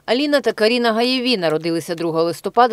Аліна та Каріна Гаєві народилися 2 листопада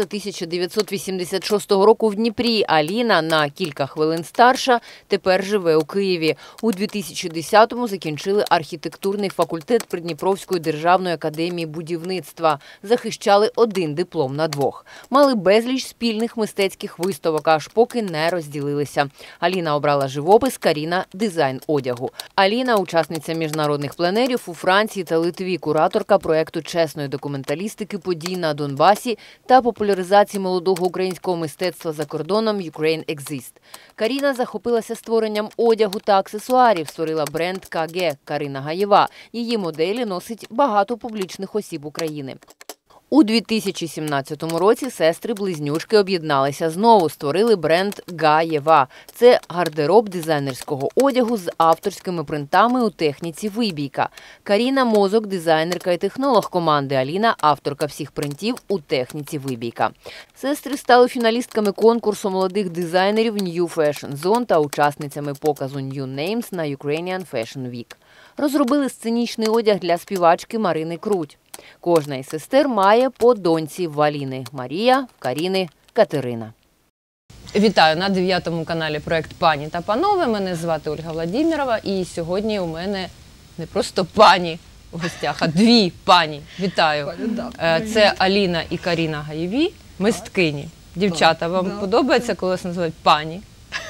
1986 року в Дніпрі. Аліна, на кілька хвилин старша, тепер живе у Києві. У 2010-му закінчили архітектурний факультет Придніпровської державної академії будівництва. Захищали 1 диплом на 2. Мали безліч спільних мистецьких виставок, аж поки не розділилися. Аліна обрала живопис, Каріна – дизайн одягу. Аліна – учасниця міжнародних пленерів у Франції та Литві, кураторка проєкту чесної документалістики подій на Донбасі та популяризації молодого українського мистецтва за кордоном «Ukraine Exist». Каріна захопилася створенням одягу та аксесуарів, створила бренд КГ «Каріна Гаєва». Її моделі носить багато публічних осіб України. У 2017 році сестри-близнючки об'єдналися знову, створили бренд Гаєва. Це гардероб дизайнерського одягу з авторськими принтами у техніці вибійка. Каріна – мозок, дизайнерка і технолог команди. Аліна – авторка всіх принтів у техніці вибійка. Сестри стали фіналістками конкурсу молодих дизайнерів New Fashion Zone та учасницями показу New Names на Ukrainian Fashion Week. Розробили сценічний одяг для співачки Марини Круть. Кожна із сестер має по доньці в Аліни – Марія, в Каріни – Катерина. Вітаю на 9-му каналі проект «Пані та панове». Мене звати Ольга Владимирова і сьогодні у мене не просто пані в гостях, а 2 пані. Вітаю. Це Аліна і Каріна Гаєві, мисткині. Дівчата, вам подобається, коли вас називають пані?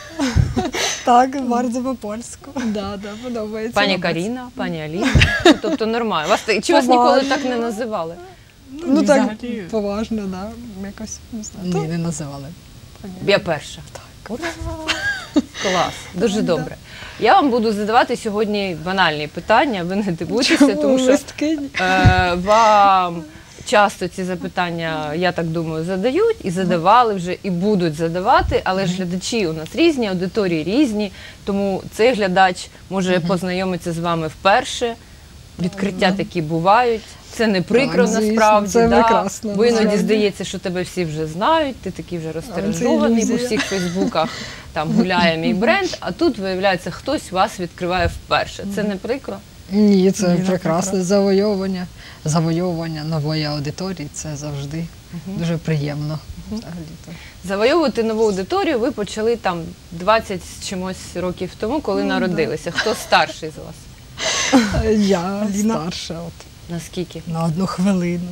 Так, bardzo по-польську. Да, подобається. Пані Каріна, пані Аліна. Тобто нормально. Чи вас ніколи так не називали? Ну так, поважно, да. Якось, не знаю. Ні, не називали. Я перша. Так. Клас, дуже добре. Я вам буду задавати сьогодні банальні питання, ви не дивуйтеся, тому що вам часто ці запитання, я так думаю, задають, і задавали вже, і будуть задавати, але ж глядачі у нас різні, аудиторії різні, тому цей глядач може познайомитися з вами вперше, відкриття такі бувають. Це не прикро, насправді, це прекрасно, бо іноді здається, що тебе всі вже знають, ти такий вже розтиражований, по всіх фейсбуках там гуляє мій бренд, а тут, виявляється, хтось вас відкриває вперше. Це не прикро? Ні, це прекрасне завойовування нової аудиторії, це завжди дуже приємно. Завойовувати нову аудиторію ви почали там 20 з чимось років тому, коли народилися. Хто старший з вас? Я старша. Наскільки? На 1 хвилину.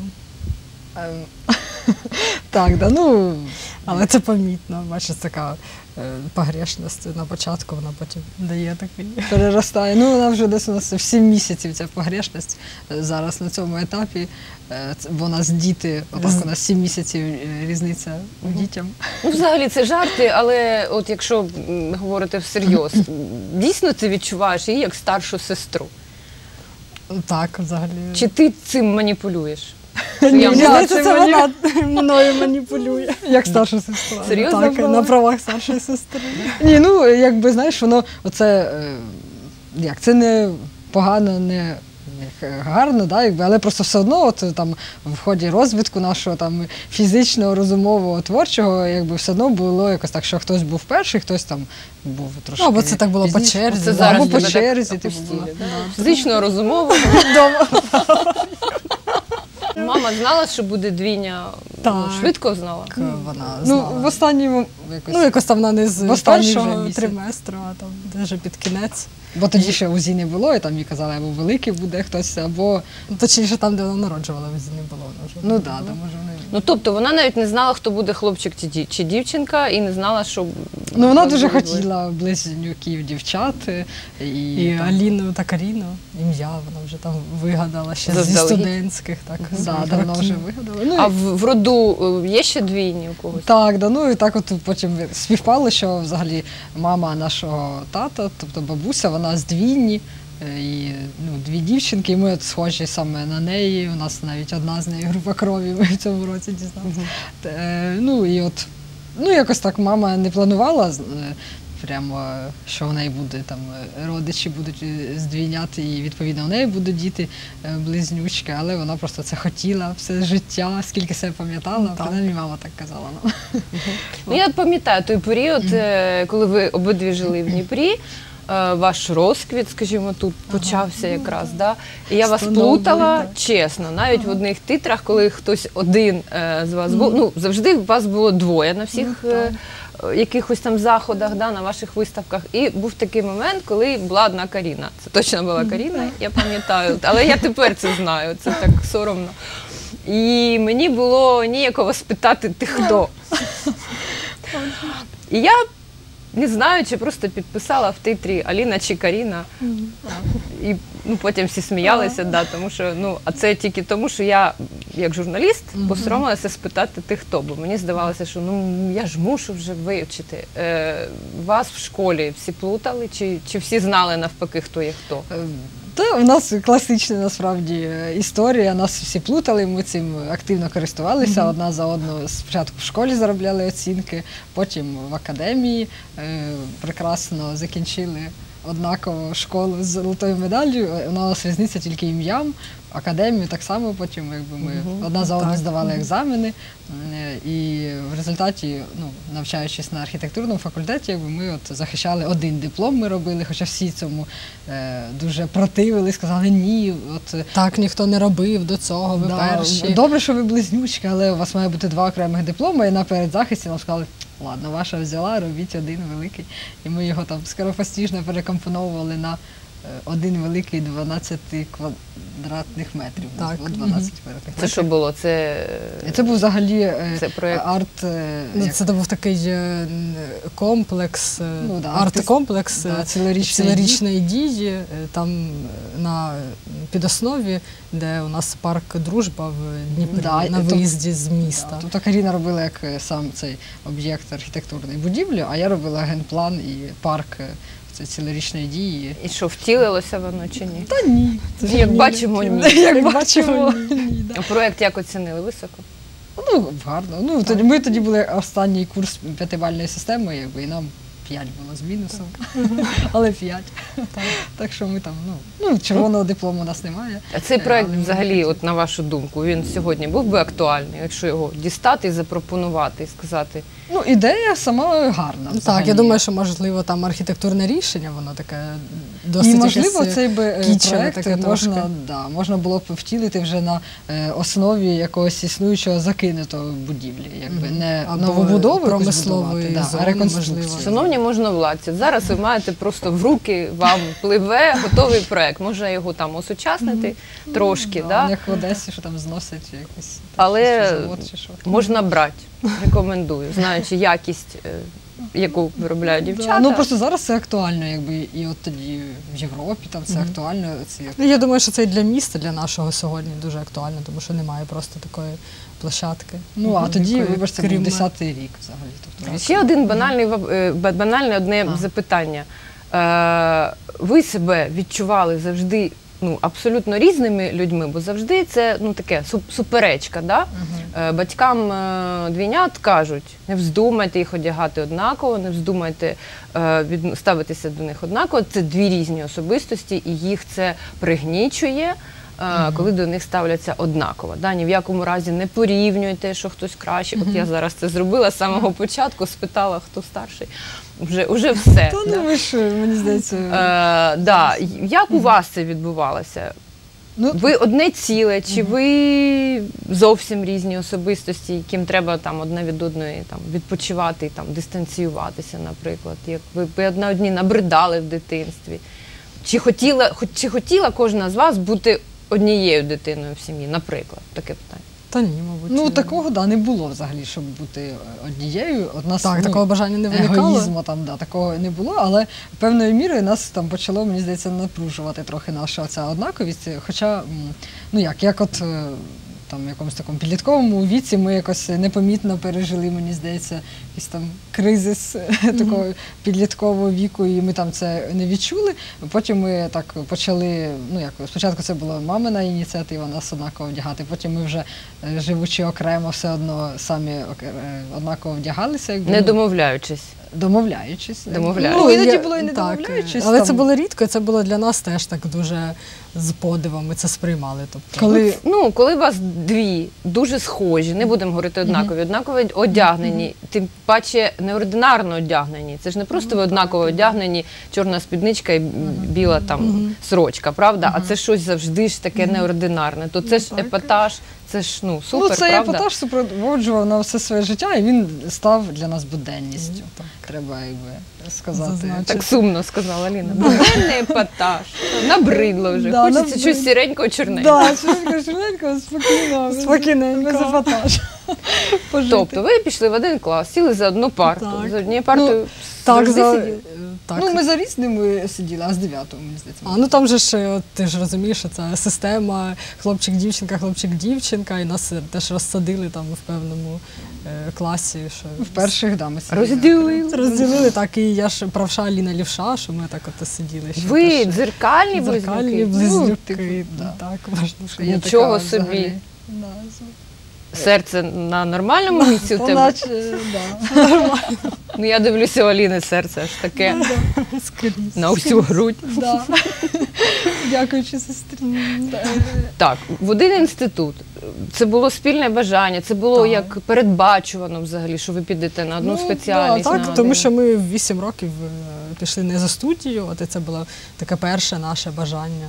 Так, да, ну, але це помітно, бачиш, така погрешність на початку, вона потім дає такий, переростає. Ну, вона вже десь у нас в 7 місяців ця погрешність зараз на цьому етапі, бо у нас діти, отак у нас 7 місяців різниця дітям. Ну, взагалі це жарти, але от якщо говорити всерйоз, дійсно ти відчуваєш її як старшу сестру? Так, взагалі. Чи ти цим маніпулюєш? Ні, це вона мною маніпулює. Як старша сестра. Серйозно? Так, на правах старшої сестри. Ні, ну, якби, знаєш, воно, оце, як, це не погано, не гарно, да, якби, але просто все одно, от, там, в ході розвитку нашого там, фізичного, розумового, творчого, якби, все одно було якось так, що хтось був перший, хтось там був трошки. Ну, або це так було по черзі. Це зараз або по черзі. Фізично, розумово. Мама знала, що буде двійня? Так. Швидко знала? Вона знала. Ну, в останньому, ну, якось там вона не з першого триместру, а там вже під кінець. Бо тоді ще УЗІ не було, і там їй казали, або великий буде хтось, або... Точніше, там, де вона народжувала, УЗІ не було. Ну так, там може не... Ну, тобто вона навіть не знала, хто буде хлопчик чи дівчинка, і не знала, що... Ну, вона дуже хотіла близнюків дівчат, і Аліну та Каріну, ім'я вона вже там вигадала ще зі студентських, так, давно вже вигадала. Ну, а в роду є ще двійні у когось? Так, да, ну і так от потім співпало, що взагалі мама нашого тата, тобто бабуся, вона з двійні, і, ну, 2 дівчинки, і ми от схожі саме на неї, у нас навіть одна з неї група крові, ми в цьому році дізналися. Ну і от, ну якось так мама не планувала, прямо, що в неї буде там, родичі будуть здвійняти, і відповідно в неї будуть діти близнючки, але вона просто це хотіла все життя, скільки себе пам'ятала, принаймні мама так казала нам. Ну, я пам'ятаю той період, коли ви обидві жили в Дніпрі, ваш розквіт, скажімо, тут почався якраз. Да? І я вас Встановлений, плутала, так. чесно, навіть в одних титрах, коли хтось один з вас був, ну, завжди вас було двоє на всіх якихось там заходах, да, на ваших виставках. І був такий момент, коли була одна Каріна. Це точно була Каріна, я пам'ятаю. Але я тепер це знаю, це так соромно. І мені було ніяково спитати, ти хто? І я, не знаю, чи просто підписала в титрі Аліна чи Каріна. І ну, потім всі сміялися, да, тому що, ну, а це тільки тому, що я, як журналіст, посоромилася спитати, ти хто, бо мені здавалося, що ну, я ж мушу вже вивчити. Вас в школі всі плутали, чи всі знали навпаки, хто є хто? Та у нас класична насправді історія, нас всі плутали, ми цим активно користувалися, одна за одну спочатку в школі заробляли оцінки, потім в академії прекрасно закінчили однаково школу з золотою медаллю, у нас різниця тільки ім'ям, академію так само, потім якби ми одна за одну здавали екзамени, і в результаті, ну, навчаючись на архітектурному факультеті, якби ми от захищали один диплом, ми робили, хоча всі цьому дуже противили, сказали ні. От, Так ніхто не робив до цього, ви перші. Добре, що ви близнючки, але у вас має бути 2 окремих дипломи, і на передзахисті нам сказали, ладно, ваша взяла, робіть один великий. І ми його там скоропостіжно перекомпоновували на один великий 12 квадратних метрів. Так. 12 квадратних Це що було? Це був взагалі Це проєкт? арт... Ну, це був такий комплекс, Ну, да, арт-комплекс да, цілорічної цілорічної дії, там на підоснові, де у нас парк «Дружба» в Дніпрі, Да, на то- виїзді з міста. Тобто Каріна робила як сам цей об'єкт архітектурної будівлі, а я робила генплан і парк це цілорічної дії. І що, втілилося воно чи ні? Та ні. Як бачимо, ні. Як бачимо, ні. Да. А проєкт як оцінили? Високо? Ну, гарно. Ну, тоді, ми тоді були останній курс 5-бальної системи, якби, і нам 5 було з мінусом, але 5. Так що ми там, ну, червоного диплому у нас немає. А цей проєкт Але ми взагалі, от на вашу думку, він сьогодні був би актуальний, якщо його дістати і запропонувати, і сказати, Ну, ідея сама гарна. Так, взагалі. я думаю, що, можливо, там архітектурне рішення, воно таке досить І, можливо, якесь цей би кічеве проект таке можна, трошки. можна було б втілити вже на основі якогось існуючого закинутого будівлі, якби не Або новобудову якусь промислової будувати, зони, а реконструкцію. можливо. шановні можновладці, зараз ви маєте просто в руки, вам пливе готовий проєкт. Можна його там осучаснити трошки, да? Як в Одесі, що там зносять якийсь Але завод чи що. можна брати, рекомендую, знаючи якість, яку виробляють дівчата. Да, ну просто зараз це актуально, якби, і от тоді в Європі там це актуально. Ці Ну, я думаю, що це і для міста, для нашого сьогодні дуже актуально, тому що немає просто такої площадки. Ну, а тоді, якої, вибачте, був крім- 10-й рік взагалі. Тобто, Ще один банальне одне запитання. Ви себе відчували завжди абсолютно різними людьми, бо завжди це таке суперечка. Да? Батькам двійнят кажуть, не вздумайте їх одягати однаково, не вздумайте ставитися до них однаково. Це дві різні особистості, і їх це пригнічує, коли до них ставляться однаково. Да? Ні в якому разі не порівнюйте, що хтось краще. От я зараз це зробила з самого початку, спитала, хто старший. Уже все. Та ну ви ж, мені здається. Да. Як у вас це відбувалося? Ну, Ви одне ціле, чи ви зовсім різні особистості, яким треба там одна від одної там відпочивати, там дистанціюватися, наприклад? Як ви одна одні набридали в дитинстві? Чи хотіла кожна з вас бути однією дитиною в сім'ї, наприклад? Таке питання. Та ні, мабуть. Ну ні. такого не було взагалі, щоб бути однією. От нас, Так, такого бажання не виникало. егоїзму такого не було, але певною мірою нас там почало, мені здається, напружувати трохи наша ця однаковість. Хоча, як от там в якомусь такому підлітковому віці ми якось непомітно пережили, мені здається, якийсь там кризис такого підліткового віку, і ми там це не відчули. Потім ми так почали, спочатку це була мамина ініціатива нас однаково вдягати, потім ми вже, живучи окремо, все одно самі однаково вдягалися. Якби, Не домовляючись. Домовляючись. Домовляючись. Ну, іноді я- було і не так, домовляючись. але там. це було рідко, це було для нас теж так дуже з подивом ми це сприймали. Тобто, Коли вас дві дуже схожі, не будемо говорити однаково одягнені, тим паче неординарно одягнені. Це ж не просто ви однаково одягнені, чорна спідничка і біла там сорочка, правда? А це щось завжди ж таке неординарне. То це ж епатаж, це ж супер, цей правда? епатаж супроводжував на все своє життя, і він став для нас буденністю. Треба сказати. Зазначити. Так сумно сказала Аліна. Буденний епатаж. Набридло вже. Да, Хочеться набридло. щось сіренького, чорненького. Так, швидко, спокійно, Спокійненько. без епатажу. Тобто ви пішли в один клас, сіли за одну парту. Так. За однією партою Так, завжди сиділи. так. Ми за різними сиділи, а з 9-го, мені здається. Там же ж, ти ж розумієш, що це система хлопчик-дівчинка, хлопчик-дівчинка, і нас теж розсадили там в певному класі. Що В перших, ми Розділили. розділили, так, і я ж правша, Аліна лівша, що ми так от сиділи. Ще Ви теж дзеркальні дзеркальні близнюки? близнюки, так, можна сказати. Нічого собі. Серце на нормальному місці у тебе? Наче, да. Я дивлюся, у Аліни серце аж таке Скрізь. на всю грудь. Да. Дякуючи сестрі. Так, в один інститут. Це було спільне бажання, це було Так. як передбачувано взагалі, що ви підете на одну спеціальність. Да, на так, один. тому що ми в 8 років пішли не за студію, от і це було таке перше наше бажання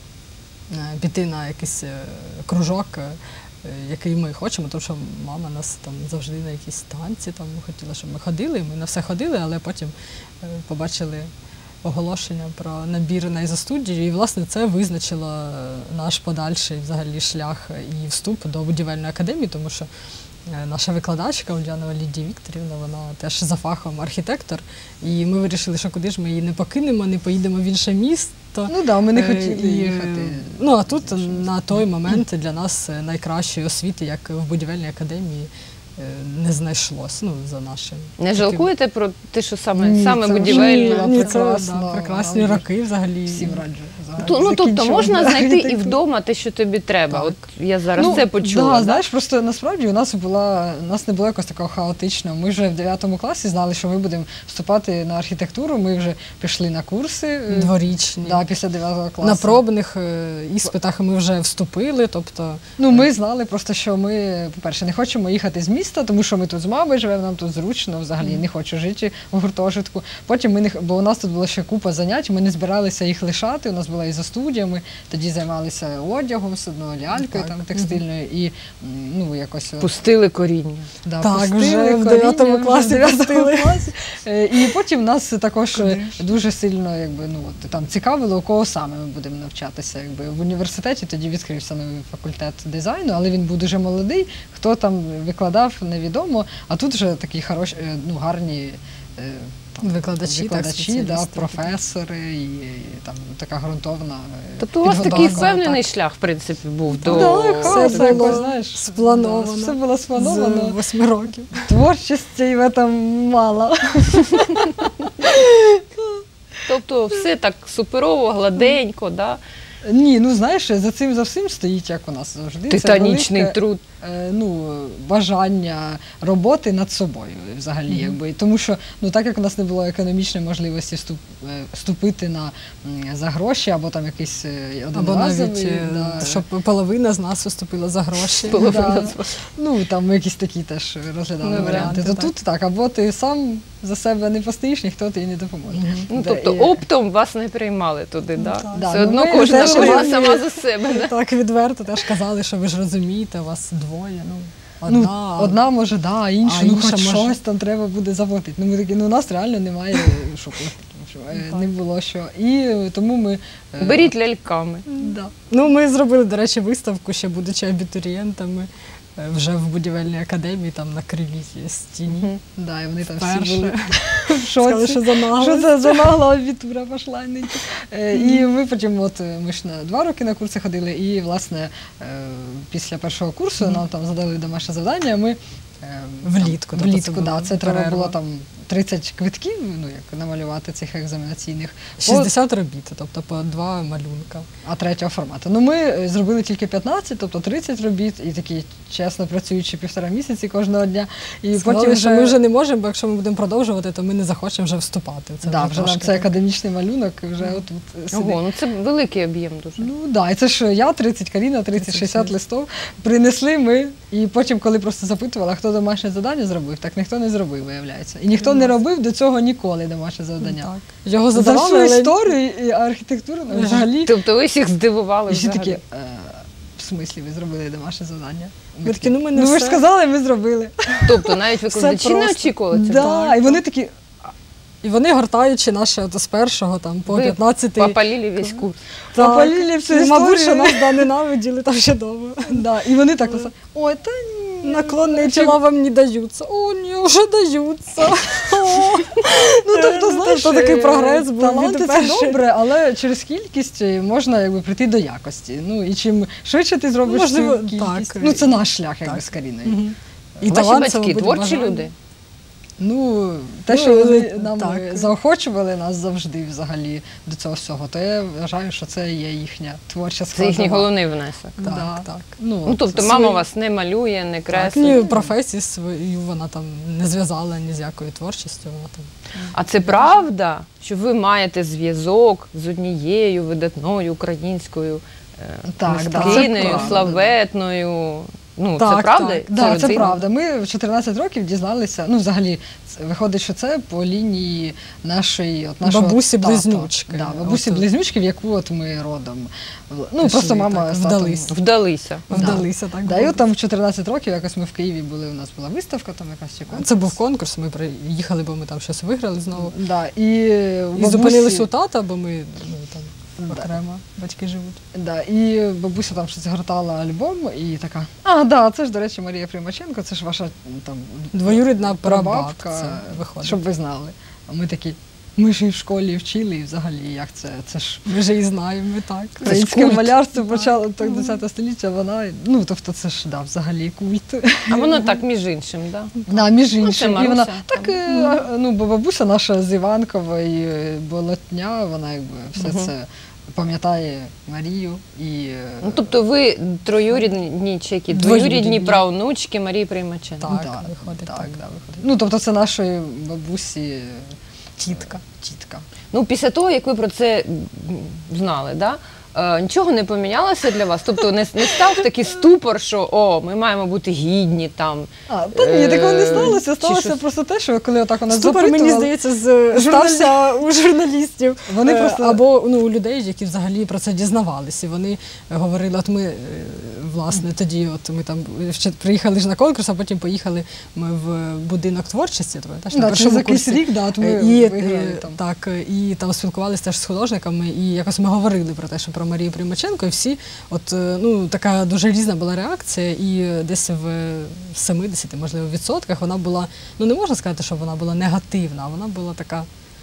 піти на якийсь кружок, який ми хочемо, тому що мама нас там завжди на якісь танці там хотіла, щоб ми ходили, ми на все ходили, але потім побачили оголошення про набір на ізостудію, і, власне, це визначило наш подальший взагалі шлях і вступ до будівельної академії, тому що наша викладачка Ульянова Лідія Вікторівна, вона теж за фахом архітектор, і ми вирішили, що куди ж ми її не покинемо, не поїдемо в інше місто. Ми не хотіли їхати. А тут на той момент для нас найкращої освіти, як в будівельній академії, не знайшлось, за нашим. Не жалкуєте про те, що саме це будівельна? Ні, прекрасно, прекрасні нам роки взагалі. Всім раджу. Тобто можна знайти і вдома те, що тобі треба. Так. От я зараз це почула. Да, знаєш, просто насправді у нас не було якось такого хаотичного. Ми вже в 9 класі знали, що ми будемо вступати на архітектуру. Ми вже пішли на курси Дворічні. після 9 класу. На пробних іспитах ми вже вступили, тобто... Ми знали просто, що ми, по-перше, не хочемо їхати з міста, тому що ми тут з мамою живемо, нам тут зручно, взагалі не хочу жити в гуртожитку. Потім бо у нас тут була ще купа занять, ми не збиралися їх лишати, у нас була ізостудія, ми тоді займалися одягом, все одно лялькою там, текстильною, і якось... Пустили коріння. Да, Так, пустили вже в коріння, 9 класі вже в 9 пустили. класі. І потім нас також дуже сильно там цікавило, у кого саме ми будемо навчатися. В університеті тоді відкрився новий факультет дизайну, але він був дуже молодий, хто там викладав, невідомо, а тут вже такі гарні Викладачі, спеціалісти. професори і там така ґрунтовна Тобто у вас такий підготовка. впевнений шлях, в принципі, був до... Все Все було було, знаєш, сплановано. все було сплановано. З 8 років. Творчості в этом мало. Тобто все так суперово, гладенько, да? Ні, знаєш, за всім стоїть, як у нас завжди. Титанічний це велике, труд. Бажання роботи над собою взагалі. Тому що, так як у нас не було економічної можливості вступити за гроші, або там якийсь Або одноразовий. навіть, щоб половина з нас виступила за гроші. Там ми якісь такі теж розглядали варіанти. То тут так, або ти сам за себе не постоїш, ніхто тобі не допоможе. Тобто оптом вас не приймали туди, да? Так. Все одно ми кожна теж жила ми- сама за себе, да? Так відверто теж казали, що ви ж розумієте, у вас двоє. Одна може, інша, а інша хоч може- щось там треба буде заплатити. Ми такі, у нас реально немає що платити, не було що. І тому ми... Беріть ляльками. Ми зробили, до речі, виставку, ще будучи абітурієнтами, вже в будівельній академії, там на кривій стіні. І вони там Вперше. всі були в Сказали, шоці. що занагли. Що це за нагла абітура пішла? І ми потім, ми ж на 2 роки на курси ходили, і, власне, після першого курсу нам там задали домашнє завдання, ми Влітку, це треба перерва. було там 30 квитків, ну як намалювати цих екзаменаційних, 60 робіт, тобто по 2 малюнка. а третього формату. Ну ми зробили тільки 15, тобто 30 робіт, і такі чесно працюючи 1,5 місяці кожного дня. І Сказали, що ми вже не можемо, бо якщо ми будемо продовжувати, то ми не захочемо вже вступати. Це да, вже нам трошки це так. академічний малюнок, і вже отут сидить. Ого, ну це великий об'єм дуже. Ну так, да, і це ж я 30, Каріна 30-60 листів принесли ми, і потім, коли просто запитували, а хто домашнє завдання зробив, так ніхто не зробив, виявляється. І ніхто не робив до цього ніколи домашнє завдання. Так. Його За задавали, всю але історію і архітектуру взагалі. Тобто ви всіх здивували І всі взагалі. такі, в смислі ви зробили домашнє завдання? Ми такі, ну ми не ну ви ж все. сказали, ми зробили. Тобто навіть викладачі не просто. очікували цього? Да, і вони такі, І вони, гортаючи наше от з 1 там, по Ви 15 попалили весь курс. пропалили всю І, мабуть, що історію. нас ненавиділи там ще довго. Да, і вони так казали, ой, та ні. Наклонные тела вам не даються. О, ні, вже даються. О. Ну, тобто, знаєш, Тобто такий прогрес був таланти від це першої. добре, але через кількість можна якби прийти до якості. Ну, і чим швидше ти зробиш Можливо, цю кількість. так. Ну, це наш шлях, якби, Так. з Каріною. Мгм. І Ваші талант це, батьки мабуть, творчі бажання. люди? Ну, те, Ну, що вони нам так. заохочували нас завжди взагалі до цього всього, то я вважаю, що це є їхня творча Це складова. їхній головний внесок. Так, Да. так. Ну, тобто Це мама свої- вас не малює, не Так, креслить. ні, професію свою вона там не зв'язала ні з якою творчістю. Вона там. А це правда, що ви маєте зв'язок з однією видатною українською Так, да, це мисткинею, правда, славетною? Ну, це Так, правда? так. Да, це родина? правда. Ми в 14 років дізналися, ну взагалі виходить, що це по лінії нашого Бабусі-близнючки. тата. Да, бабусі-близнючки, в яку от ми родом. Ну, Пішли, просто мама так, з татом вдались. Вдалися. Вдалися, так. Да, і от там в 14 років якось ми в Києві були, у нас була виставка, там якась чи конкурс. Це був конкурс, ми приїхали, бо ми там щось виграли знову. Да, І зупинились у тата, бо ми там Да. окремо батьки живуть. Да, і бабуся там щось гортала альбом і така, да, це ж, до речі, Марія Примаченко, це ж ваша там Двоюрідна прабабка, прабабка виходить. щоб ви знали. А ми такі, ми ж і в школі вчили, і взагалі, як це ж Ми вже і знаємо, ми так. українське Культ. малярство почало так 10 століття, вона, ну, тобто це ж, да, взагалі культ. А воно так, між іншим, да? Да, між це іншим. І Маруся, вона, там. так, ну, бо бабуся наша з Іванкова і Болотня, вона якби все це пам'ятає Марію і... Ну, тобто ви троюрідні чи які? Двоюрідні. Двоюрідні правнучки Марії Приймаченко. Так, Да, виходить так. да, виходить. Ну, тобто це нашої бабусі Тітка. тітка. Ну, після того, як ви про це знали, да? Нічого не помінялося для вас? Тобто не став такий ступор, що ми маємо бути гідні там. Та ні, такого не сталося. чи Сталося щось? просто те, що коли отак у нас Ступор, мені здається, стався у журналістів. Вони просто- Або у людей, які взагалі про це дізнавалися. І вони говорили, от ми, власне, тоді от ми там ще приїхали ж на конкурс, а потім поїхали ми в будинок творчості, теж на Да, першому через якийсь курсі. рік, да, от ми І, виграли там. Так, і там спілкувалися теж з художниками, і якось ми говорили про те, що про Марію Примаченко, і всі, от, ну, така дуже різна була реакція, і десь в 70, можливо, відсотках вона була, ну, не можна сказати, що вона була негативна, а вона була така,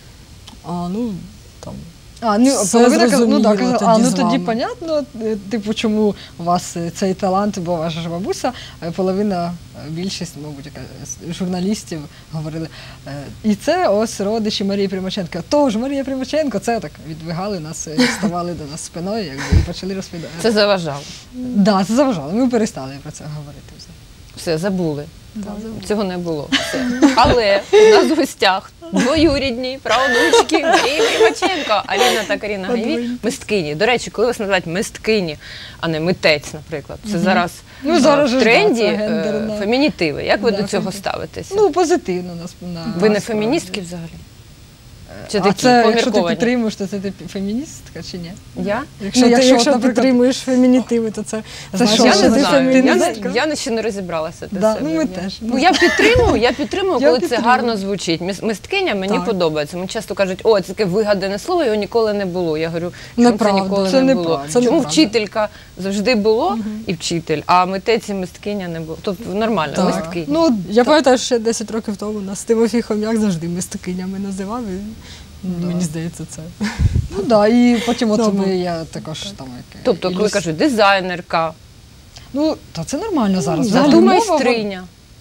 ну, там, все половина зрозуміло казала, ну тоді з тоді вами. понятно, типу, чому у вас цей талант, бо ваша ж бабуся, половина, більшість, мабуть, журналістів говорили, і це ось родичі Марії Примаченко. Тож Марія Примаченко, це так, відбігали нас, ставали до нас спиною, якби, і почали розповідати. Це заважало. Да, це заважало, ми перестали про це говорити вже. Все, забули. Цього не було. Все. Але у нас в гостях двоюрідні правнучки Марії Примаченко, Аліна та Каріна Гаєві, мисткині. До речі, коли вас називають мисткині, а не митець, наприклад, це зараз, Ну, зараз же в ж, тренді да, це гендерна. фемінітиви. Як ви Да, до цього фемінітив. ставитеся? Ну, позитивно нас. Ви не феміністки взагалі? Чи А такі це, якщо ти помірковані? підтримуєш, то це ти феміністка чи ні? Я? Якщо, Ну, ти, якщо, якщо наприклад, підтримуєш фемінітиви, то це значить, що, Я що не ти знаю. феміністка? Я ще не розібралася. для Да, себе. ну, ми Я- теж. Ну, я підтримую, Я коли це підтримую. гарно звучить. Мисткиня мені Так. подобається. Мені часто кажуть, це таке вигадане слово, його ніколи не було. Я говорю, чому це Неправда. ніколи Це не було? неправда. Це Чому неправда. вчителька завжди було і вчитель, а митець і мисткиня не було? Тобто нормально, Так. мисткиня. Ну, Я пам'ятаю, ще 10 років тому нас Тимофій Хом'як завжди мисткинями називав. І, мені здається, це. ну да, і потім от Добре. я також там як. Тобто, коли кажуть, дизайнерка, Ну, та це нормально зараз. Взагалі зато мова, майстриня.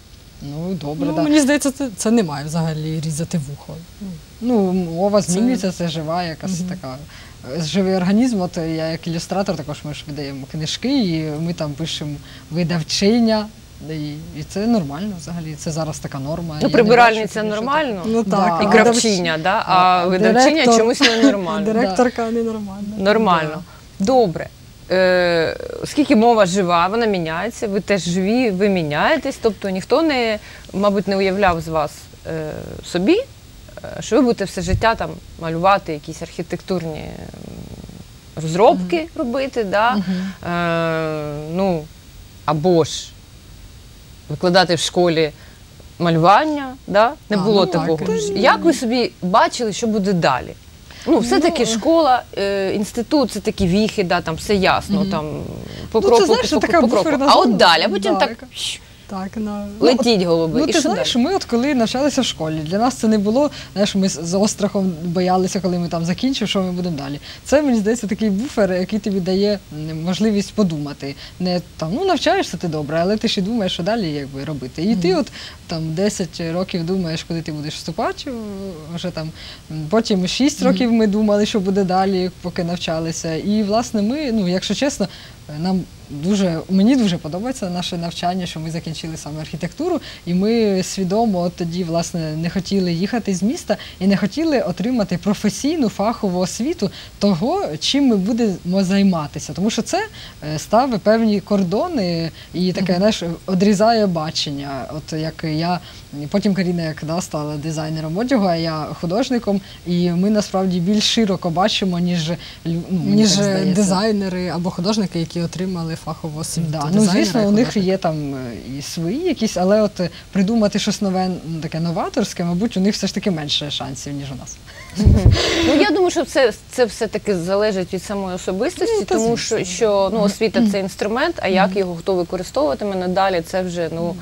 Ну, добре, Ну, да. мені здається, це не має взагалі різати вухо. Ну, мова змінюється, це жива якась така. Живий організм, от я як ілюстратор, також ми ж видаємо книжки, і ми там пишемо видавчиня, і це нормально взагалі, це зараз така норма. Ну, прибиральниця нормально, Ну так, і а кравчиня, да? А видавчиня директор- чомусь ненормально. Директорка ненормальна. Нормально. Добре. Оскільки мова жива, вона міняється, ви теж живі, ви міняєтесь, тобто ніхто не, мабуть, не уявляв з вас собі, що ви будете все життя там малювати якісь архітектурні розробки робити, да? Ну, або ж викладати в школі малювання, да? Не було ну, такого. так. Як ви собі бачили, що буде далі? Ну, все-таки школа, інститут, це такі віхи, да, там все ясно, там по Ну, це, кроку, знаєш, по така кроку. буферна А от зона. далі, а потім Да, так яка- Так, летіть голуби. Ну, І ти що знаєш, далі? ми от коли навчалися в школі, для нас це не було, знаєш, ми з острахом боялися, коли ми там закінчимо, що ми будемо далі. Це, мені здається, такий буфер, який тобі дає можливість подумати. Не там, ну, навчаєшся ти добре, але ти ще думаєш, що далі якби робити. І ти от там 10 років думаєш, куди ти будеш вступати, вже там, потім 6 років ми думали, що буде далі, поки навчалися. І, власне, ми, ну, якщо чесно, мені дуже подобається наше навчання, що ми закінчили саме архітектуру, і ми свідомо от тоді, власне, не хотіли їхати з міста і не хотіли отримати професійну фахову освіту того, чим ми будемо займатися. Тому що це ставить певні кордони і таке, знаєш, одрізає бачення. От як я, потім Каріна як стала дизайнером одягу, а я художником, і ми насправді більш широко бачимо, ніж ніж дизайнери або художники, які отримали фахову освіту. Да. Ну, Дизайнера звісно, і у них художника. є там і свої якісь, але от придумати щось нове, таке новаторське, мабуть, у них все ж таки менше шансів, ніж у нас. Ну, я думаю, що це все-таки залежить від самої особистості, Ну, та тому звісно. що ну, освіта – це інструмент, а як його хто використовуватиме надалі, це вже, ну,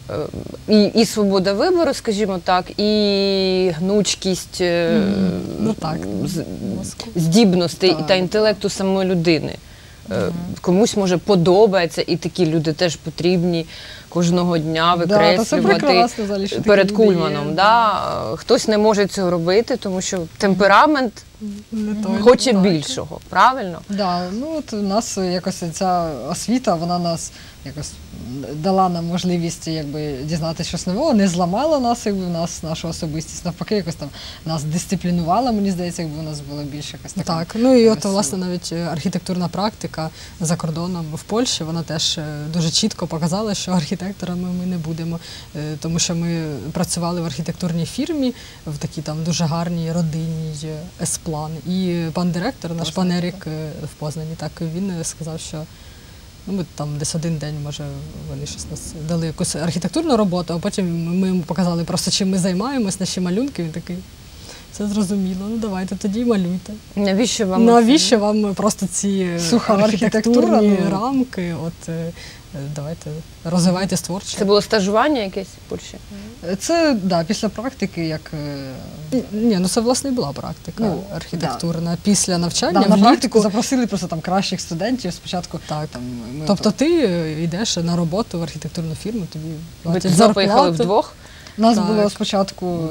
і свобода вибору, скажімо так, і гнучкість Ну, так. здібностей Так. та інтелекту самої людини. Комусь, може, подобається, і такі люди теж потрібні кожного дня це викреслювати прекрасно, взагалі, що такі перед люди є. Кульманом. Да? Хтось не може цього робити, тому що темперамент Не той, хоче так. більшого, правильно? Да, ну от у нас якось ця освіта, вона нас якось дала нам можливість якби дізнатися щось нового, не зламала нас, якби в нас нашу особистість, навпаки, якось там нас дисциплінувала, мені здається, якби у нас було більше якось така. Так, ну і от красива. власне навіть архітектурна практика за кордоном в Польщі, вона теж дуже чітко показала, що архітекторами ми не будемо, тому що ми працювали в архітектурній фірмі, в такій там дуже гарній родинній Есплан. І пан директор, наш пан Ерік в Познані, так він сказав, що ну, ми там десь один день, може, вони щось нас дали якусь архітектурну роботу, а потім ми йому показали просто, чим ми займаємось, наші малюнки. Він такий, це зрозуміло, ну давайте тоді малюйте. Навіщо вам Навіщо вам просто ці Суха архітектура, архітектурні ну. рамки? От давайте розвивайте творчість. Це було стажування якесь в Польщі? Це, да, після практики, як Ні, ну це власне і була практика Ну, архітектурна. Після навчання на практику влітку. запросили просто там кращих студентів спочатку. Так. Там, ми Тобто ти йдеш на роботу в архітектурну фірму, тобі Ви платять туди поїхали зарплату. вдвох? Нас Так. було спочатку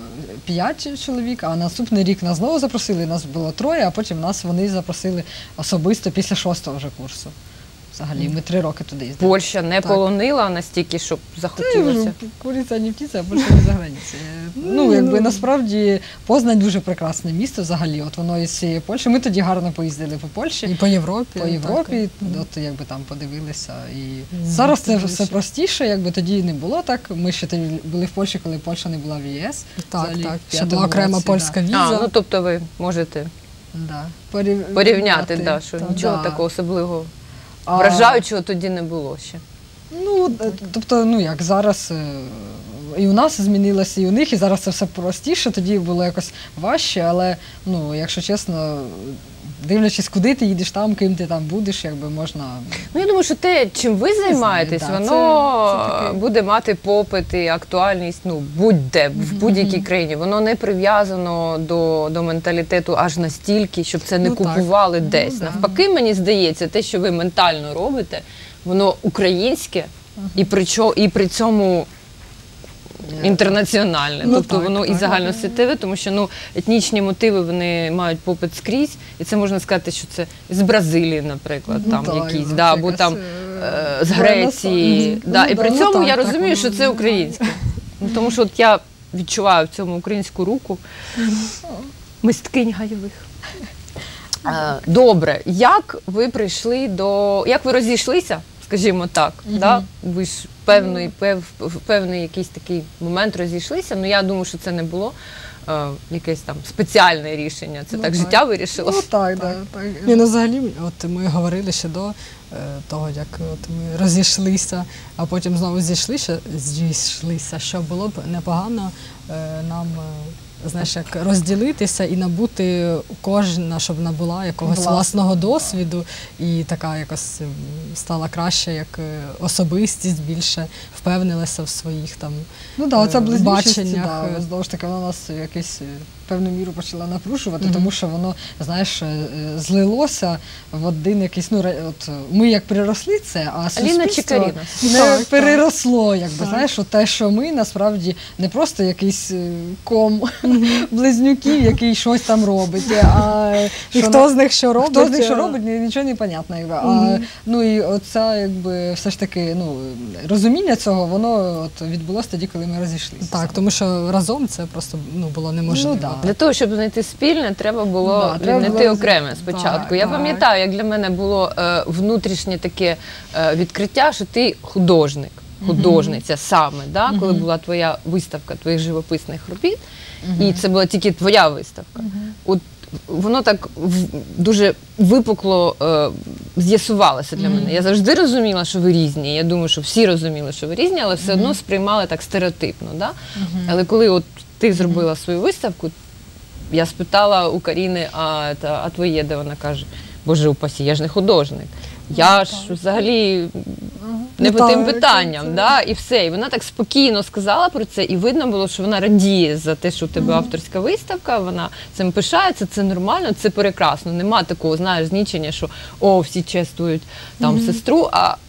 5 чоловік, а наступний рік нас знову запросили, нас було 3, а потім нас вони запросили особисто після 6-го вже курсу. Взагалі, ми 3 роки туди їздили. Польща не Так. полонила настільки, щоб захотілося. Куриця не птиця, а Польща не за границею. Ну, якби насправді Познань дуже прекрасне місто взагалі. От воно із цієї Польщі. Ми тоді гарно поїздили по Польщі. І по Європі. По Європі, от якби там подивилися. І зараз це все простіше, якби тоді не було так. Ми ще тоді були в Польщі, коли Польща не була в ЄС. Так, Взагалі, так. в Ще була 5-му окрема році, польська да. віза. Ну тобто ви можете Да. порівняти, да, що так. нічого Да. такого особливого А, вражаючого тоді не було ще. Ну, тобто, ну як зараз і у нас змінилося, і у них, і зараз це все простіше, тоді було якось важче, але, ну, якщо чесно, дивлячись, куди ти їдеш там, ким ти там будеш, якби можна. Ну, я думаю, що те, чим ви займаєтесь, да, воно це таке. буде мати попит і актуальність, ну, будь-де, в будь-якій країні. Воно не прив'язано до менталітету аж настільки, щоб це не Ну, так. купували десь. да. Навпаки, мені здається, те, що ви ментально робите, воно українське, і при цьому інтернаціональне. Ну, Тобто так, воно і так. загальносвітове, тому що етнічні мотиви вони мають попит скрізь, і це можна сказати, що це з Бразилії, наприклад, там так, якісь, ну, да, це або якась, там з Греції. Мгм. Да, Ну, і да, при ну, цьому так, я так, розумію, що це українське. Ну, тому що от я відчуваю в цьому українську руку мисткинь гайових. Добре, як ви прийшли як ви розійшлися, скажімо так, да? Ви ж в певний якийсь такий момент розійшлися, ну я думаю, що це не було якесь там спеціальне рішення, це Ну, так так. життя вирішило. Ну так, так. Ні, ну взагалі, от ми говорили ще до того, як от ми розійшлися, а потім знову зійшлися, що було б непогано нам, знаєш, як розділитися і набути кожна, щоб набула якогось власного досвіду і така якось стала краще, як особистість, більше впевнилася в своїх там Ну так, оця близнючість, баченнях. да, знову ж таки, вона нас якийсь певну міру почала напружувати, тому що воно, знаєш, злилося в один якийсь, ну, от ми як приросли це, а Аліна суспільство Чикаріна. не Так, переросло, якби, Так. знаєш, от те, що ми насправді не просто якийсь ком близнюків, який щось там робить, а І що хто з них що робить? Хто з них що робить, нічого не понятно. А, ну і оця, якби, все ж таки, ну, розуміння цього, воно от відбулося тоді, коли ми розійшлися. Так, тому що разом це просто було неможливо. Ну, да. Для того, щоб знайти спільне, треба було Да, треба віднайти було окреме спочатку. Так, Я так. пам'ятаю, як для мене було внутрішнє таке відкриття, що ти художник, художниця саме, да? Коли була твоя виставка твоїх живописних робіт, і це була тільки твоя виставка. От воно так дуже випукло з'ясувалося для мене. Я завжди розуміла, що ви різні. Я думаю, що всі розуміли, що ви різні, але все одно сприймали так стереотипно. Да? Але коли от ти зробила свою виставку, я спитала у Каріни, а твоє, де вона каже, боже упасі, я ж не художник. Я ж взагалі не по тим Так, питанням, це- да? І все. І вона так спокійно сказала про це, і видно було, що вона радіє за те, що в тебе авторська виставка, вона цим пишається, це нормально, це прекрасно. Нема такого, знаєш, знічення, що всі чествують там сестру,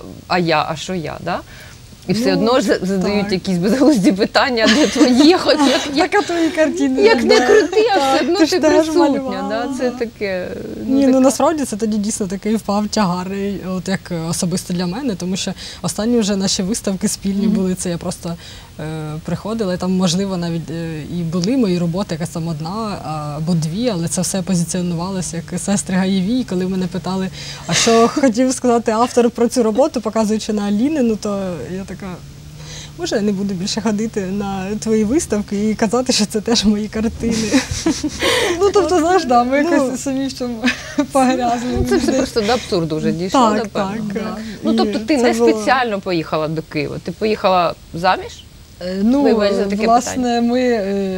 а що я, да? І все одно ж задають якісь безглузді питання, де твої, хоч Яка твої картини? як не крути, а все одно ти ж ти теж присутня. малювала. Да? Це таке. Ні, таке. насправді це тоді дійсно такий впав тягар, от як особисто для мене, тому що останні вже наші виставки спільні були. Це я просто приходила, і там, можливо, навіть і були мої роботи, якась там одна або дві, але це все позиціонувалося як сестри Гаєві. І коли мене питали, а що хотів сказати автор про цю роботу, показуючи на Алінину, то я така. Може, я не буду більше ходити на твої виставки і казати, що це теж мої картини. Ну, тобто, знаєш, да, ми Ну, якось самі в цьому погрязли. Це все просто до абсурду вже дійшло, Так, напевно. так. Да. Ну, І тобто ти це не було- спеціально поїхала до Києва, ти поїхала заміж? Ну, Вибач за таке власне, ми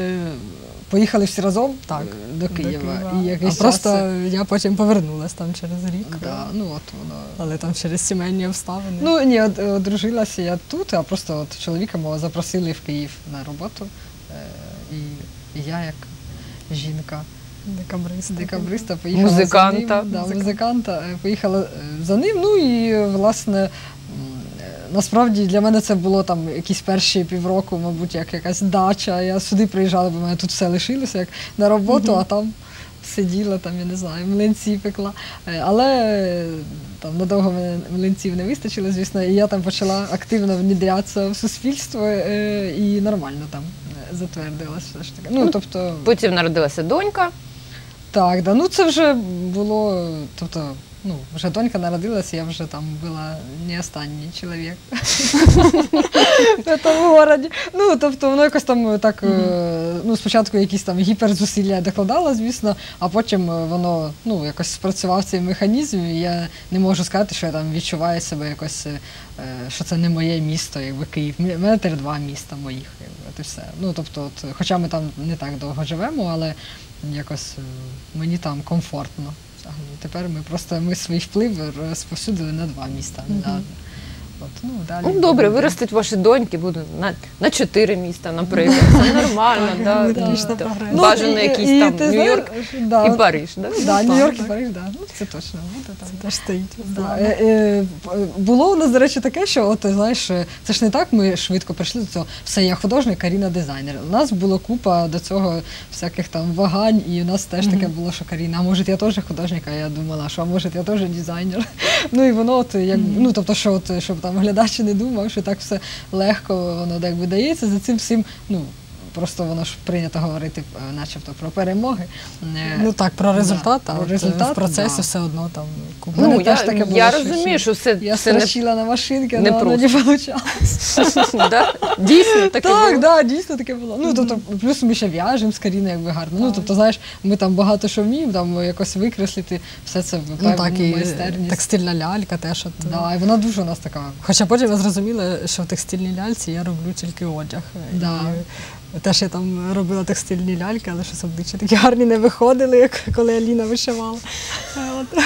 поїхали всі разом до до Києва. І А якийсь просто час я потім повернулась там через рік. да, ну, от воно. Але там через сімейні обставини. Ну, ні, одружилася я тут, а просто от чоловіка мого запросили в Київ на роботу. І я, як жінка, декабриста, поїхала Музиканта. за ним. Да, музиканта, поїхала за ним. Ну і, власне, насправді для мене це було там якісь перші півроку, мабуть, як якась дача. Я сюди приїжджала, бо в мене тут все лишилося, як на роботу, а там сиділа, там, я не знаю, млинці пекла. Але там надовго мене млинців не вистачило, звісно, і я там почала активно внедрятися в суспільство і нормально там затвердилась все ж таки. Ну, тобто, Потім народилася донька. так, да, ну це вже було, тобто, ну, вже донька народилася, я вже там була не останній чоловік в тому городі. Ну, тобто, воно якось там так, ну, спочатку якісь там гіперзусилля докладала, звісно, а потім воно, ну, якось спрацював цей механізм, і я не можу сказати, що я там відчуваю себе якось, що це не моє місто, якби Київ. У мене тепер два міста моїх, якби, от і все. Ну, тобто, от, хоча ми там не так довго живемо, але якось мені там комфортно. Тепер ми свій вплив розповсюдили на два міста, не на одне. От, ну, далі Ну, добре, буде. виростуть ваші доньки, буде на 4 міста, наприклад. Це нормально, да. логічно Да. прогрес. Ну, Бажано і- якийсь і там ти Нью-Йорк знаєш, да, і Париж, да? Да, Ну, Нью-Йорк і так. Париж, да. Ну, це точно буде там. Теж стоїть. Да. Було у нас, до речі, таке, що от, знаєш, це ж не так, ми швидко прийшли до цього. Все, я художник, Каріна дизайнер. У нас було купа до цього всяких там вагань, і у нас теж таке було, що Каріна, а може я теж художник, а я думала, що а може я теж дизайнер. Ну і воно, от, як, ну тобто, що от, щоб там глядач не думав, що так все легко, воно так видається, за цим всім, ну, просто воно ж прийнято говорити, начебто, про перемоги. Ну так, про результат, Да, а про от результат, в процесі да. все одно там купа. мене Ну, теж таке було, я що розумію, що все Я це не строчила на машинки, не але воно не просто. вийшло. да? Дійсно таке Так, було? да, дійсно таке було. Ну, тобто, плюс ми ще в'яжемо з Каріною, якби гарно. Ну, тобто, знаєш, ми там багато що вміємо, там якось викреслити, все це в Ну певну так, і майстерність. текстильна лялька теж. От, Да, і вона дуже у нас така. Хоча потім я зрозуміла, що в текстильній ляльці я роблю тільки одяг. Да. І теж я там робила текстильні ляльки, але щось обличчя такі гарні не виходили, як коли Аліна вишивала. От.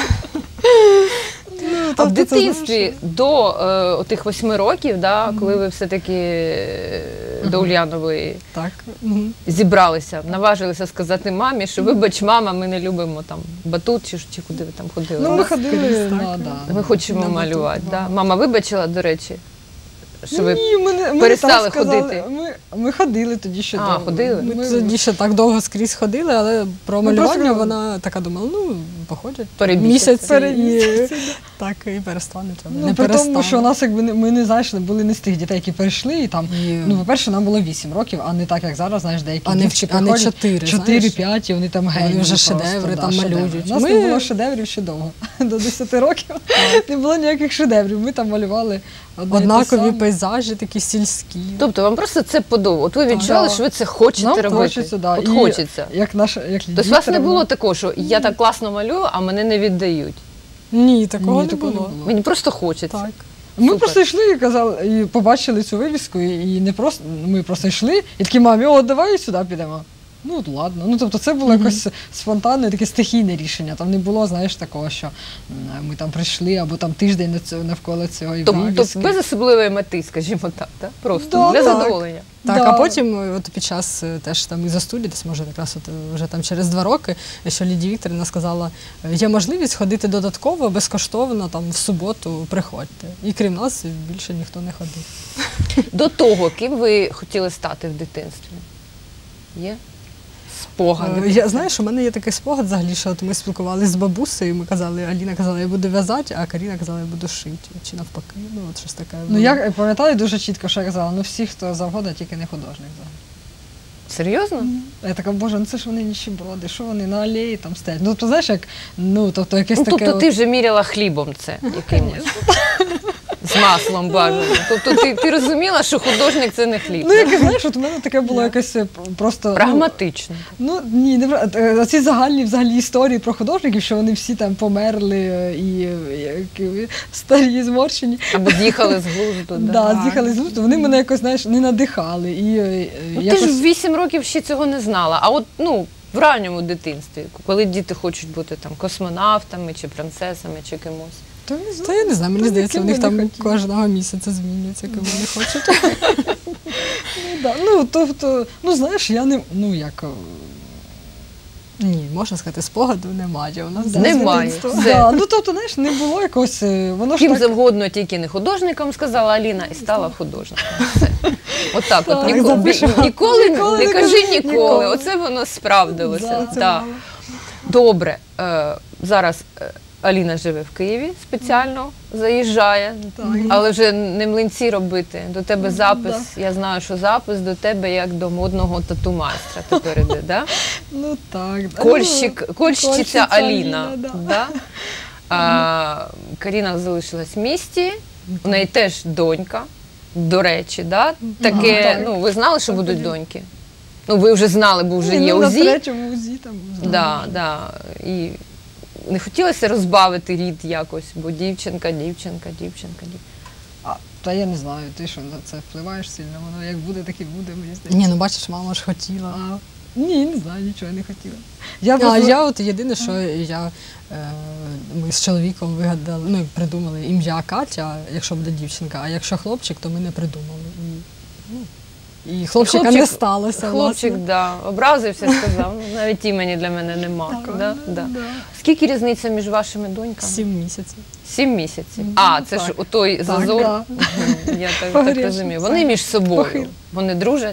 Ну, А в тобто це, дитинстві знаєш, до тих 8 років, да, коли ви все-таки до Ульянової так. Мгм. зібралися, наважилися сказати мамі, що вибач, мама, ми не любимо там батут чи куди ви там ходили. Ну, ми ходили скрізь, на, так. да. Ми хочемо на малювати. батут, Да? Мама вибачила, до речі, що ви Ні, ми перестали так сказали. ходити. Ми ходили тоді ще довго. ходили? Ми тоді ще так довго скрізь ходили, але про Ну, малювання просто- вона така думала, ну, походять Перебісяться. місяць і так, і перестануть. але Ну, не при тому, перестали. що у нас якби ми не знаєш, були не з тих дітей, які перейшли, і там, І- ну, по-перше, нам було 8 років, а не так, як зараз, знаєш, деякі А не дітки а не приходять 4, 4-5, і вони там генії. вже просто, шедеври да, там шедеври. малюють. У нас Ми- не було шедеврів ще довго. До 10 років не було ніяких шедеврів. Ми там малювали одне і те Однакові саме. пейзажі, такі сільські. Тобто вам просто це подобало. От ви відчували, Да. що ви це хочете Нам робити. хочеться, да. От І хочеться. Як наша, як Тобто у вас не було такого, що я так класно малюю, а мене не віддають. Ні, такого Ні, не такого не було. було. Мені просто хочеться. Так. Ми Супер. просто йшли і казали, і побачили цю вивіску, і не просто ми просто йшли, і такі мамі, о, давай сюди підемо. Ну от ладно. Ну тобто це було якось спонтанне, таке стихійне рішення. Там не було, знаєш, такого, що ми там прийшли або там тиждень навколо цього і Тобто вивіски. без особливої мети, скажімо так, да? Просто Да, для так. задоволення. Так, Да. а потім, от під час теж там і за студії, десь може якраз от вже там через 2 роки, що Лідія Вікторівна сказала, є можливість ходити додатково, безкоштовно, там в суботу приходьте. І крім нас більше ніхто не ходив. До того, ким ви хотіли стати в дитинстві? Є? Спогади. Я знаєш, у мене є такий спогад взагалі, що от ми спілкувалися з бабусею, ми казали, Аліна казала, я буду в'язати, а Каріна казала, я буду шити. Чи навпаки, ну от щось таке. Ну я пам'ятаю дуже чітко, що я казала, ну всі, хто завгодно, тільки не художник. Серйозно? Я така, боже, ну це ж вони ніщеброди, що вони на алеї там стоять. Ну, то знаєш, як, ну, тобто якесь Ну, таке... тобто от- ти вже міряла хлібом це якимось. З маслом бажано. Тобто ти розуміла, що художник це не хліб. Ну, яке, знаєш, от у мене таке було якесь просто... Прагматично. Ну, ні, не оці загальні взагалі історії про художників, що вони всі там померли і старі, зморщені. Або з'їхали з глузду. Да, з'їхали з глузду, вони мене якось, знаєш, не надихали. І, Ну, якось... ти ж в 8 років ще цього не знала. А от, ну, в ранньому дитинстві, коли діти хочуть бути там космонавтами, чи принцесами, чи кимось. Та я не знаю, мені Та здається, у ніким них я не там хотіла. кожного місяця змінюється, ким вони хочуть. Ну, да. Ну, тобто, ну, знаєш, я не, ну, як... Ні, можна сказати, спогаду немає. У нас Да, Немає. з дитинства. Все. Да, ну, тобто, знаєш, не було якось, воно ж Ким так... завгодно, тільки не художником, сказала Аліна, і стала художником. Все. Отак от. Так, запишемо. Ніколи Ніколи не не кажи кажи ніколи. ніколи. Оце воно справдилося. Да, це Да. мало. Добре. Зараз Аліна живе в Києві, спеціально заїжджає, Так. але вже не млинці робити. До тебе запис, Да. я знаю, що запис до тебе як до модного тату-майстра тепер іде, да? Ну, так. да. Кольщиця Кольщиця Аліна. Аліна, Да? Каріна залишилась в місті, у неї теж донька, до речі, да? Таке, так. ну, ви знали, що Так, будуть тоді. доньки? Ну, ви вже знали, бо вже Ні, є ну, УЗІ. На 3-му УЗІ там. Да, да. І не хотілося розбавити рід якось, бо дівчинка. А, та я не знаю, ти що на це впливаєш сильно, воно як буде, так і буде, мені здається. Ні, ну бачиш, мама ж хотіла. Ні, не знаю, нічого не хотіла. Я от єдине, що ми з чоловіком вигадали, ну, придумали ім'я Катя, якщо буде дівчинка, а якщо хлопчик, то ми не придумали. І хлопчика не сталося. Хлопчик, власне. да, образився, сказав, навіть імені для мене нема. Да? Да. Скільки різниця між вашими доньками? 7 місяців. 7 місяців. А, це ж той зазор. да. Мгм, я так Погрішниця. розумію. Вони між собою, Похил. вони дружать.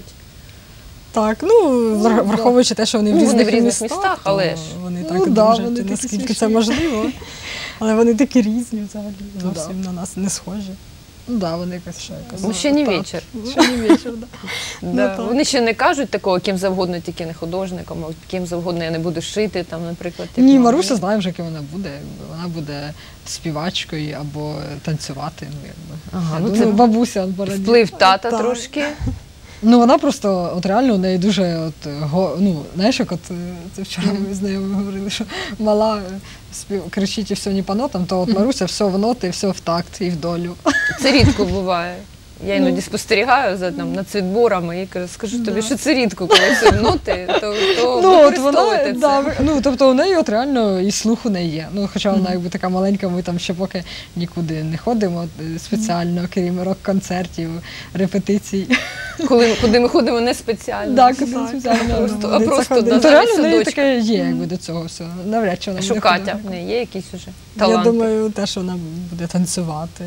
Так, ну, враховуючи те, що вони в Ну, вони різних в різних містах, містах, то але ж. вони Ну, так да, дружать, вони такі наскільки смішні. це можливо. Але вони такі різні взагалі, Ну, зовсім на нас не схожі. Ну так, вони якось ще якось. Мужчині так. вечір. Ще не вечір, да. Да. так. Вони ще не кажуть такого, ким завгодно, тільки не художником, а ким завгодно я не буду шити, там, наприклад. як Ні, мама. Маруся знає вже, ким вона буде. Вона буде співачкою або танцювати. Ну, якби. Ага, Я ну думаю, це бабуся от Бородіна. Вплив тата Так. трошки. Ну вона просто, от реально у неї дуже, ну, знаєш, як от це вчора ми з нею говорили, що мала кричить і все не по нотам, то от Маруся все в ноти, все в такт і в долю. Це рідко буває. Я іноді спостерігаю за над цвітборами і кажу, скажу тобі, що це рідко, коли все в ноти, то використовуйте це. да, ну, тобто у неї от реально і слух у неї є. Ну, хоча вона якби така маленька, ми там ще поки нікуди не ходимо спеціально, крім рок-концертів, репетицій. Куди ми ходимо не спеціально. Так, спеціально. А просто ходити. на То реально в садочок. неї таке є якби до цього всього. Навряд чи вона Що буде Катя, художником. в неї є якісь уже Я таланти? думаю, те, що вона буде танцювати.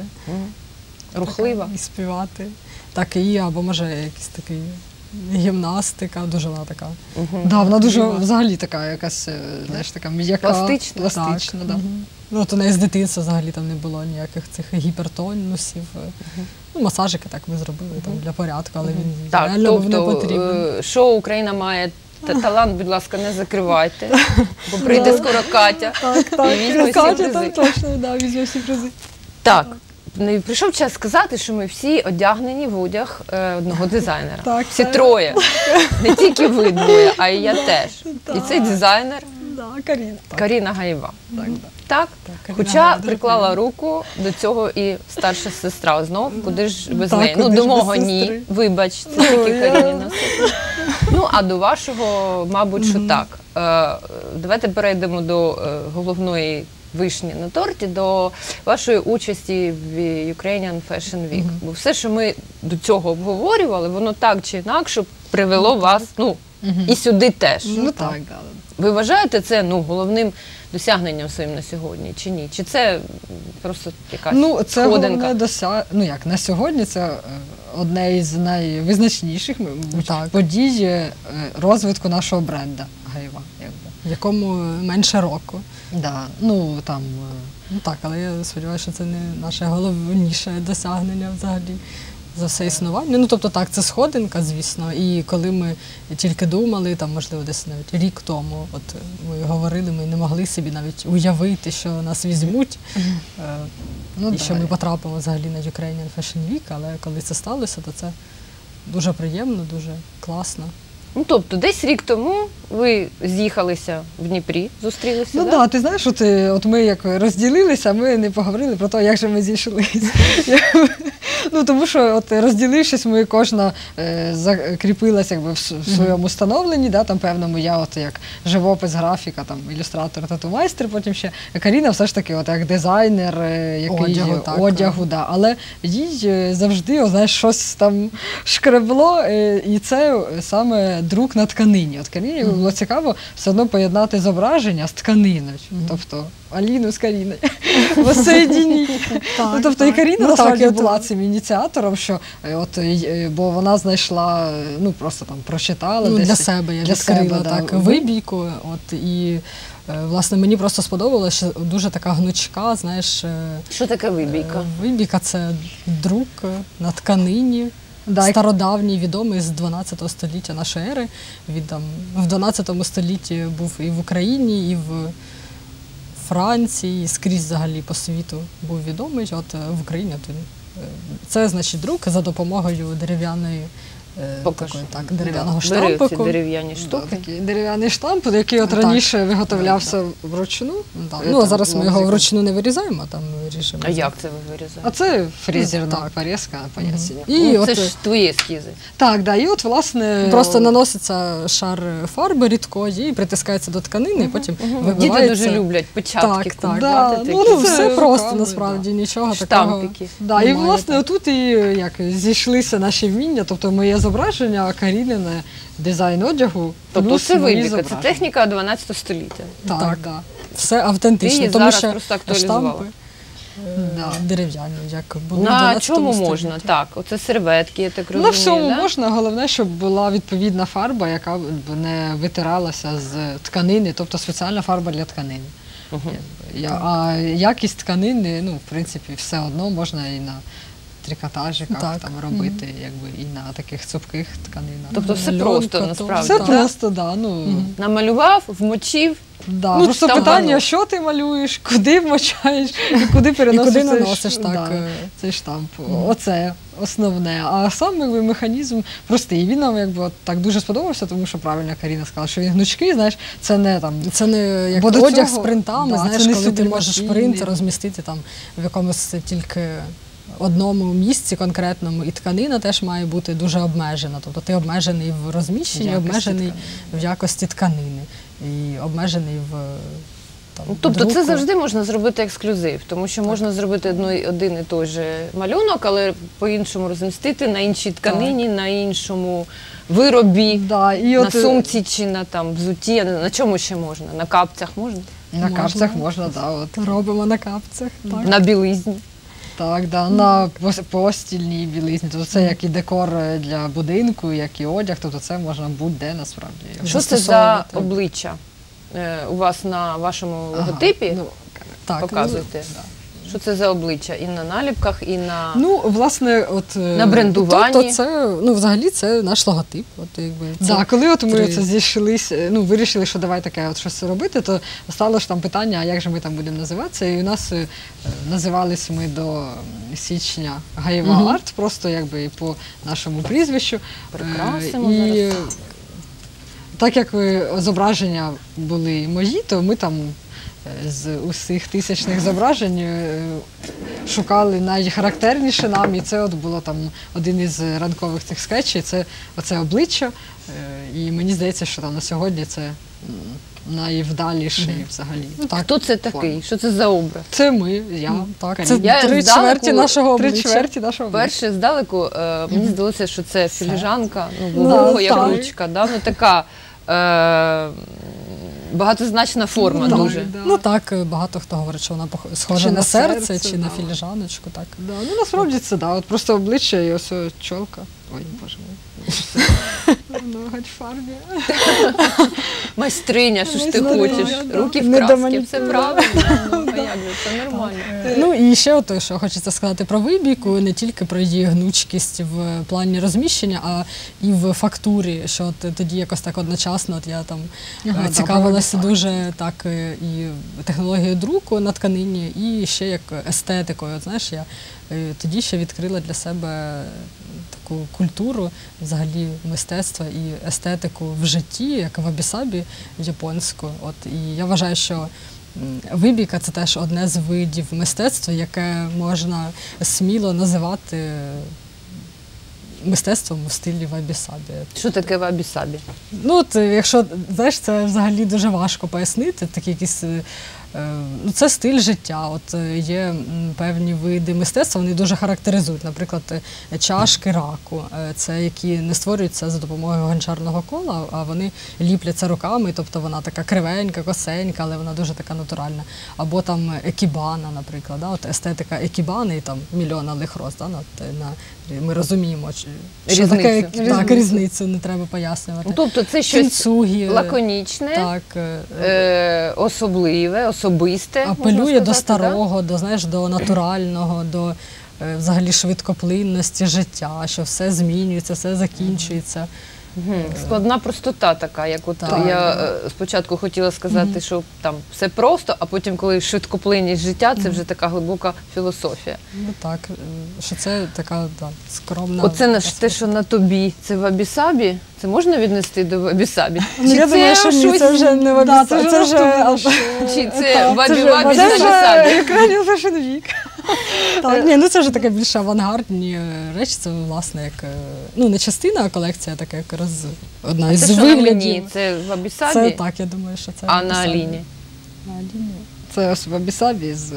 Рухлива? І співати. Так і є, або може якийсь такий гімнастика, дуже вона така. Да, вона дуже Гімнастика. взагалі така якась, знаєш, така м'яка, Пластична? пластична, да. Мгм. Ну, от у неї з дитинства взагалі там не було ніяких цих гіпертонусів. Ну, масажики так ми зробили там для порядку, але він Так, реально був не тобто потрібен. шоу «Україна має талант», будь ласка, не закривайте, бо прийде скоро Катя. Так, і візьме всі Катя призи. там точно, да, візьме всі призи. Так, прийшов час сказати, що ми всі одягнені в одяг одного дизайнера. Так, Всі це- троє. Не тільки ви двоє, а й я теж. І цей дизайнер Да, Каріна. Так, Каріна Гаєва. так, да. Так? Каріна Хоча Гаєва дуже приклала приємно. руку до цього і старша сестра знов, куди ж без Так, неї. Ну, куди до ж без мого ні, сестри. вибач, це тільки Каріні носити. Ну, а до вашого, мабуть, що так. Давайте перейдемо до головної вишні на торті, до вашої участі в Ukrainian Fashion Week. Бо все, що ми до цього обговорювали, воно так чи інакше привело вас, ну, і сюди теж. Ну так, да. Ви вважаєте це головним досягненням своїм на сьогодні, чи ні? Чи це просто якась Ну, це сходинка? головне ну як, на сьогодні це одне із найвизначніших мабуть, Так. подій розвитку нашого бренда Гаєва. Якби. Якому менше року. Да, ну там Ну так, але я сподіваюся, що це не наше головніше досягнення взагалі за все існування. Ну тобто так, це сходинка, звісно. І коли ми тільки думали, там, можливо, десь навіть рік тому, от ми говорили, ми не могли собі навіть уявити, що нас візьмуть, ну, і да. що ми потрапимо взагалі на Ukrainian Fashion Week, але коли це сталося, то це дуже приємно, дуже класно. Ну, тобто, десь рік тому ви з'їхалися в Дніпрі, зустрілися, Ну да? так, ти знаєш, от ми як розділилися, ми не поговорили про те, як же ми зійшлися. Ну тому що от розділившись, ми кожна закріпилася якби в своєму становленні, да, там певному я от як живопис, графіка, там ілюстратор, тату-майстер, потім ще Каріна все ж таки от як дизайнер одягу, да. Але їй завжди, о, знаєш, щось там шкребло, і це саме друк на тканині. От Каріні було цікаво все одно поєднати зображення з тканиною, тобто Аліну з Каріною воссоєдініть. Ну, тобто і Каріна насправді була цим ініціатором, що от, бо вона знайшла, ну просто там прочитала. Ну, десь для себе я для відкрила себе, так да. вибійку. От, і, власне, мені просто сподобалося, що дуже така гнучка, знаєш. Що таке вибійка? Вибійка – це друк на тканині. Да, Стародавній, відомий з 12 століття нашої ери. Він там в 12 столітті був і в Україні, і в Франції, і скрізь взагалі по світу був відомий. От в Україні от він. Це, значить, друк за допомогою дерев'яної Покажи. такої, дерев'яного Бери ці штампику. дерев'яні Да, штуки. такий дерев'яний штамп, який от Так. раніше виготовлявся вручну. Да. Ну, а зараз ми його вручну не вирізаємо, там ріжемо. А як це ви вирізаєте? А це фрезерна Так. порізка по ясені. І Ну, от це ж твої ескізи. Так, да, і от, власне, просто наноситься шар фарби рідкої і притискається до тканини, і потім Діти вибивається. дуже люблять початки Так, купувати так. такі. Ну, Це все просто, руками, насправді, нічого такого. Штампики. Да, і немає, власне так. отут і як зійшлися наші вміння, тобто моє зображення, а Карінине дизайн одягу. Тобто плюс це мої вибіка, це зображення. техніка 12 століття. Так, Так. да. Все Ти автентично, її тому зараз що просто актуалізувала. штампи Да. дерев'яні, як були в На 12 чому столітті. можна? Так, оце серветки, я так розумію. На всьому да? можна, головне, щоб була відповідна фарба, яка б не витиралася з тканини, тобто спеціальна фарба для тканини. Мгм. А якість тканини, ну, в принципі, все одно можна і на трикотажиках Так. там робити, якби і на таких цупких тканинах. Тобто все Льонка, просто то- насправді. Все да? просто, да. Ну, Намалював, вмочив. да. Ну, Просто там питання, воно. що ти малюєш, куди вмочаєш і куди І переносиш куди цей наносиш, ш- так. да, цей штамп. Оце основне. А сам якби, механізм простий. Він нам якби, от, так дуже сподобався, тому що правильно Каріна сказала, що він гнучкий, знаєш, це не там. Це не як Бо до одяг цього- з принтами, да, знаєш, це не коли ти можеш сублімаційний. принт розмістити там в якомусь тільки одному місці конкретному, і тканина теж має бути дуже обмежена. Тобто ти обмежений в розміщенні, В якості обмежений тканини. в якості тканини і обмежений в там, Ну, тобто це друку. завжди можна зробити ексклюзив, тому що можна зробити один і той же малюнок, але по-іншому розмістити на іншій тканині, на іншому виробі, Да, і на от, сумці чи на там взутті. Я не знаю, на чому ще можна? На капцях можна? на Можна. капцях можна, да, от. Робимо на капцях. Так. На білизні. Так, да, на постільній білизні. Тобто це як і декор для будинку, як і одяг, тобто це можна будь-де насправді. Що це за Застосовувати. обличчя у вас на вашому логотипі? Ну, Так, Показуєте? Що це за обличчя? І на наліпках, і на... ну, власне, от На брендуванні. Тобто це, ну, взагалі, це наш логотип. От, якби, це да, коли от ми три- це зійшлися, ну, вирішили, що давай таке от щось робити, то стало ж там питання, а як же ми там будемо називатися. І у нас називались ми до січня Гаєва Арт, просто якби і по нашому прізвищу. Прикрасимо І зараз. так як зображення були мої, то ми там з усіх тисячних зображень шукали найхарактерніше нам, і це от було там один із ранкових цих скетчів, це оце обличчя. І мені здається, що там на сьогодні це найвдаліший взагалі. Так. Хто це такий? Що це за образ? Це ми, я. Так, Каріна. це Я 3 здалеку- чверті нашого Три обличчя. чверті нашого обличчя. Перше здалеку мені здалося, що це філіжанка, ну, Ну, вуго, як так. ручка, да? Ну, така багатозначна форма Ну, дуже. да. Ну так, багато хто говорить, що вона схожа Чи на на серце, серце, чи на да. філіжаночку. Так. Да, ну насправді це, да, от просто обличчя і ось чолка. Ой, боже мій. Ноготь в фарбі. Майстриня, що ж ти Майстриня, хочеш? да. Руки в Не до краски, манікюру. все правильно. Ну, а як же, це нормально. Ну і ще ото, що хочеться сказати про вибійку, не тільки про її гнучкість в плані розміщення, а і в фактурі, що от тоді якось так одночасно от я там Ага, цікавилася добре, дуже так і технологією друку на тканині, і ще як естетикою. От, знаєш, я тоді ще відкрила для себе таку культуру, взагалі мистецтва і естетику в житті, як в абісабі японську. От, і я вважаю, що вибійка – це теж одне з видів мистецтва, яке можна сміло називати мистецтвом у стилі вабі-сабі. Що таке вабі-сабі? Ну, от, якщо, знаєш, це взагалі дуже важко пояснити, такі якісь, ну, це стиль життя. От є певні види мистецтва, вони дуже характеризують. Наприклад, чашки раку, це які не створюються за допомогою гончарного кола, а вони ліпляться руками, тобто вона така кривенька, косенька, але вона дуже така натуральна. Або там екібана, наприклад, да? От естетика екібани, і там мільйон алих роз, да? Ми розуміємо, що Різницю. таке Різницю. так, різницю не треба пояснювати. Ну, тобто це щось Кінцугі, лаконічне, так, особливе, особисте. можна апелює сказати, до да? старого, до, знаєш, до натурального, до взагалі швидкоплинності життя, що все змінюється, все закінчується. Складна простота така, як от Так, я спочатку хотіла сказати, що там все просто, а потім, коли швидкоплинність життя, це вже така глибока філософія. Ну так, що це така скромна. Оце те, що на тобі, це вабі-сабі, це можна віднести до вабі-сабі? Ну, я думаю, що ні, це вже не Да, вабі-сабі, це вже Чи це вабі-вабі це вже- вабі-сабі? Ukrainian Fashion Week. Так, ні, ну це вже таке більш авангардні речі, це власне як, ну не частина, а колекція, така як одна із Це що на мені? виглядів. Це вабі-сабі? Це так, я думаю, що це. А на вабі-сабі. Аліні? На Аліні. Це ось вабі-сабі з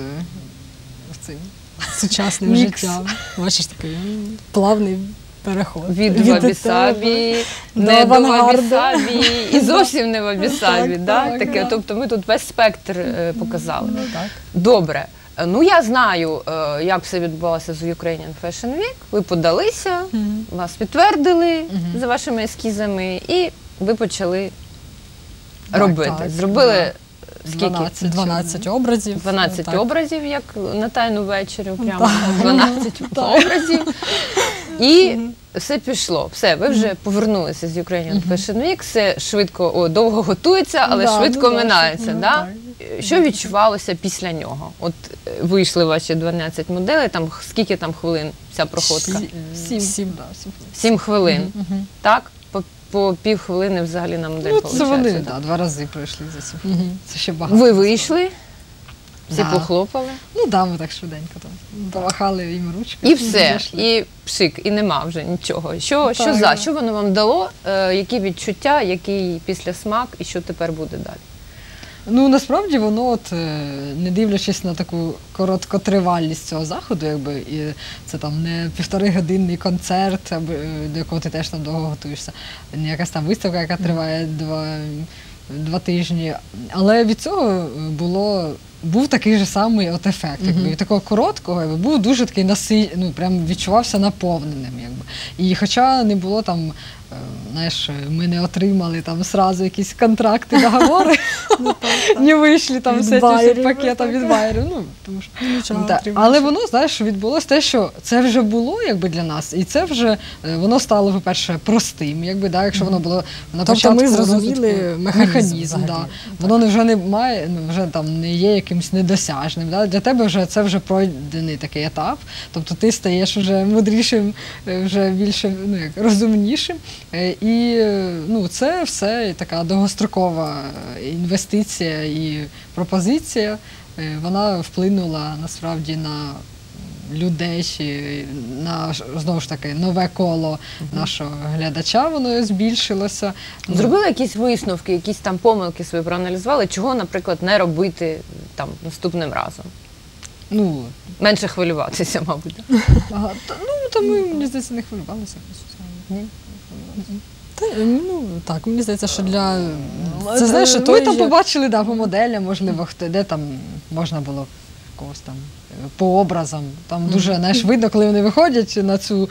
цим. Сучасним Мікс. життям. Бачиш, такий плавний переход. Від вабі-сабі, до не до авангарду. вабі-сабі і зовсім не вабі-сабі. Так, да? так, Таке, так. тобто ми тут весь спектр показали. Ну, так. Добре. Ну, я знаю, як все відбувалося з Ukrainian Fashion Week. Ви подалися, вас підтвердили за вашими ескізами, і ви почали робити. так, Зробили скільки? 12 образів. 12 Так. образів, як на тайну вечерю, прямо Так. 12 образів. І все пішло. Все, ви вже повернулися з Ukrainian Fashion Week, все швидко, довго готується, але Да, швидко ну, да, минається. ну, Да? так. Що відчувалося після нього? От вийшли ваші 12 моделей, там скільки там хвилин ця проходка? Сім. 7 хвилин. Так? По півхвилини взагалі на модель Ну, виходить. це вони, да, 2 рази пройшли за цю. Це ще багато. Ви вийшли, всі Да. похлопали. Ну да, ми так швиденько там помахали їм ручкою. І все, зайшли. і пшик, і нема вже нічого. Що Так, за? да. Що воно вам дало? Які відчуття, який післясмак, і що тепер буде далі? Ну насправді воно, от не дивлячись на таку короткотривалість цього заходу, якби і це там не 1,5-годинний концерт, до якого ти теж там довго готуєшся, не якась там виставка, яка триває 2 тижні. Але від цього був такий же самий от ефект. Якби, від такого короткого якби, був дуже такий ну, прям відчувався наповненим. Якби. І хоча не було там, знаєш, ми не отримали там сразу якісь контракти, договори, не вийшли там Від з цим байерів, пакетом від байерів. Ну, тому що, да. отримали. Але воно, знаєш, відбулося те, що це вже було якби, для нас, і це вже воно стало, по-перше, простим, якби, да, якщо воно було на Тобто початку ми зрозуміли розвитку механізм взагалі. да. Воно вже не має, вже там не є якимось недосяжним. Да? Для тебе вже це вже пройдений такий етап. Тобто ти стаєш вже мудрішим, вже більше ну, як, розумнішим. І ну, це все така довгострокова інвестиція і пропозиція. Вона вплинула насправді на людей, на знову ж таки нове коло нашого глядача, воно збільшилося. Зробили якісь висновки, якісь там помилки свої проаналізували, чого, наприклад, не робити там наступним разом? Ну, Менше хвилюватися, мабуть. ага, то ми, мені здається, не хвилювалися. Ні? Ну, так, мені здається, що для... Це, знаєш, що ми той там же- побачили да, по моделям, можливо, де там можна було когось там по образам. Там дуже, знаєш, видно, коли вони виходять на цю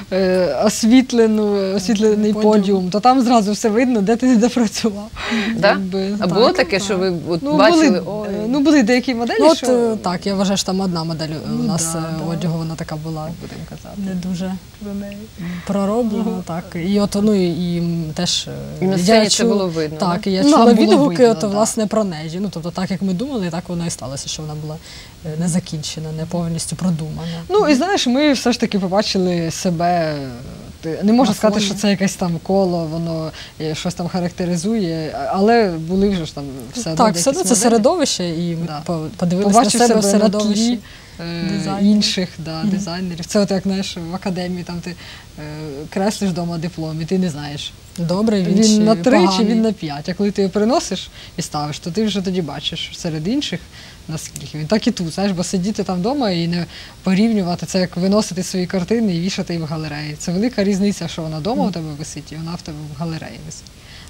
освітлений подіум, то там зразу все видно, де ти не допрацював. Да? Якби, А так. було таке, що ви от Ну, бачили? були, Ой, були деякі моделі, Ну, от що так, я вважаю, що там одна модель у Ну, нас да, да. одягу, вона така була будемо казати. не дуже пророблена, так. І от, ну, і теж... І на я сцені це чула- було видно, Так, і я Ну, чула було відгуки, видно, от, да. власне, про неї. Ну, тобто, так, як ми думали, так воно і сталося, що вона була не закінчена, не повністю продумана. Ну і знаєш, ми все ж таки побачили себе. Не можу На сказати, фоні. що це якесь там коло, воно щось там характеризує, але були вже ж там все одно Так, все одно якісь це моделі. середовище, і ми Да. подивилися Побачив на себе в себе на тлі середовищі. дизайнерів. інших дизайнерів. Це от як знаєш, в академії там ти креслиш вдома диплом, і ти не знаєш. Добре, Він на 3 чи поганий. він на 5. А коли ти його приносиш і ставиш, то ти вже тоді бачиш серед інших, наскільки він. Так і тут, знаєш, бо сидіти там вдома і не порівнювати, це як виносити свої картини і вішати їх в галереї. Це велика різниця, що вона вдома у тебе висить, і вона в тебе в галереї висить.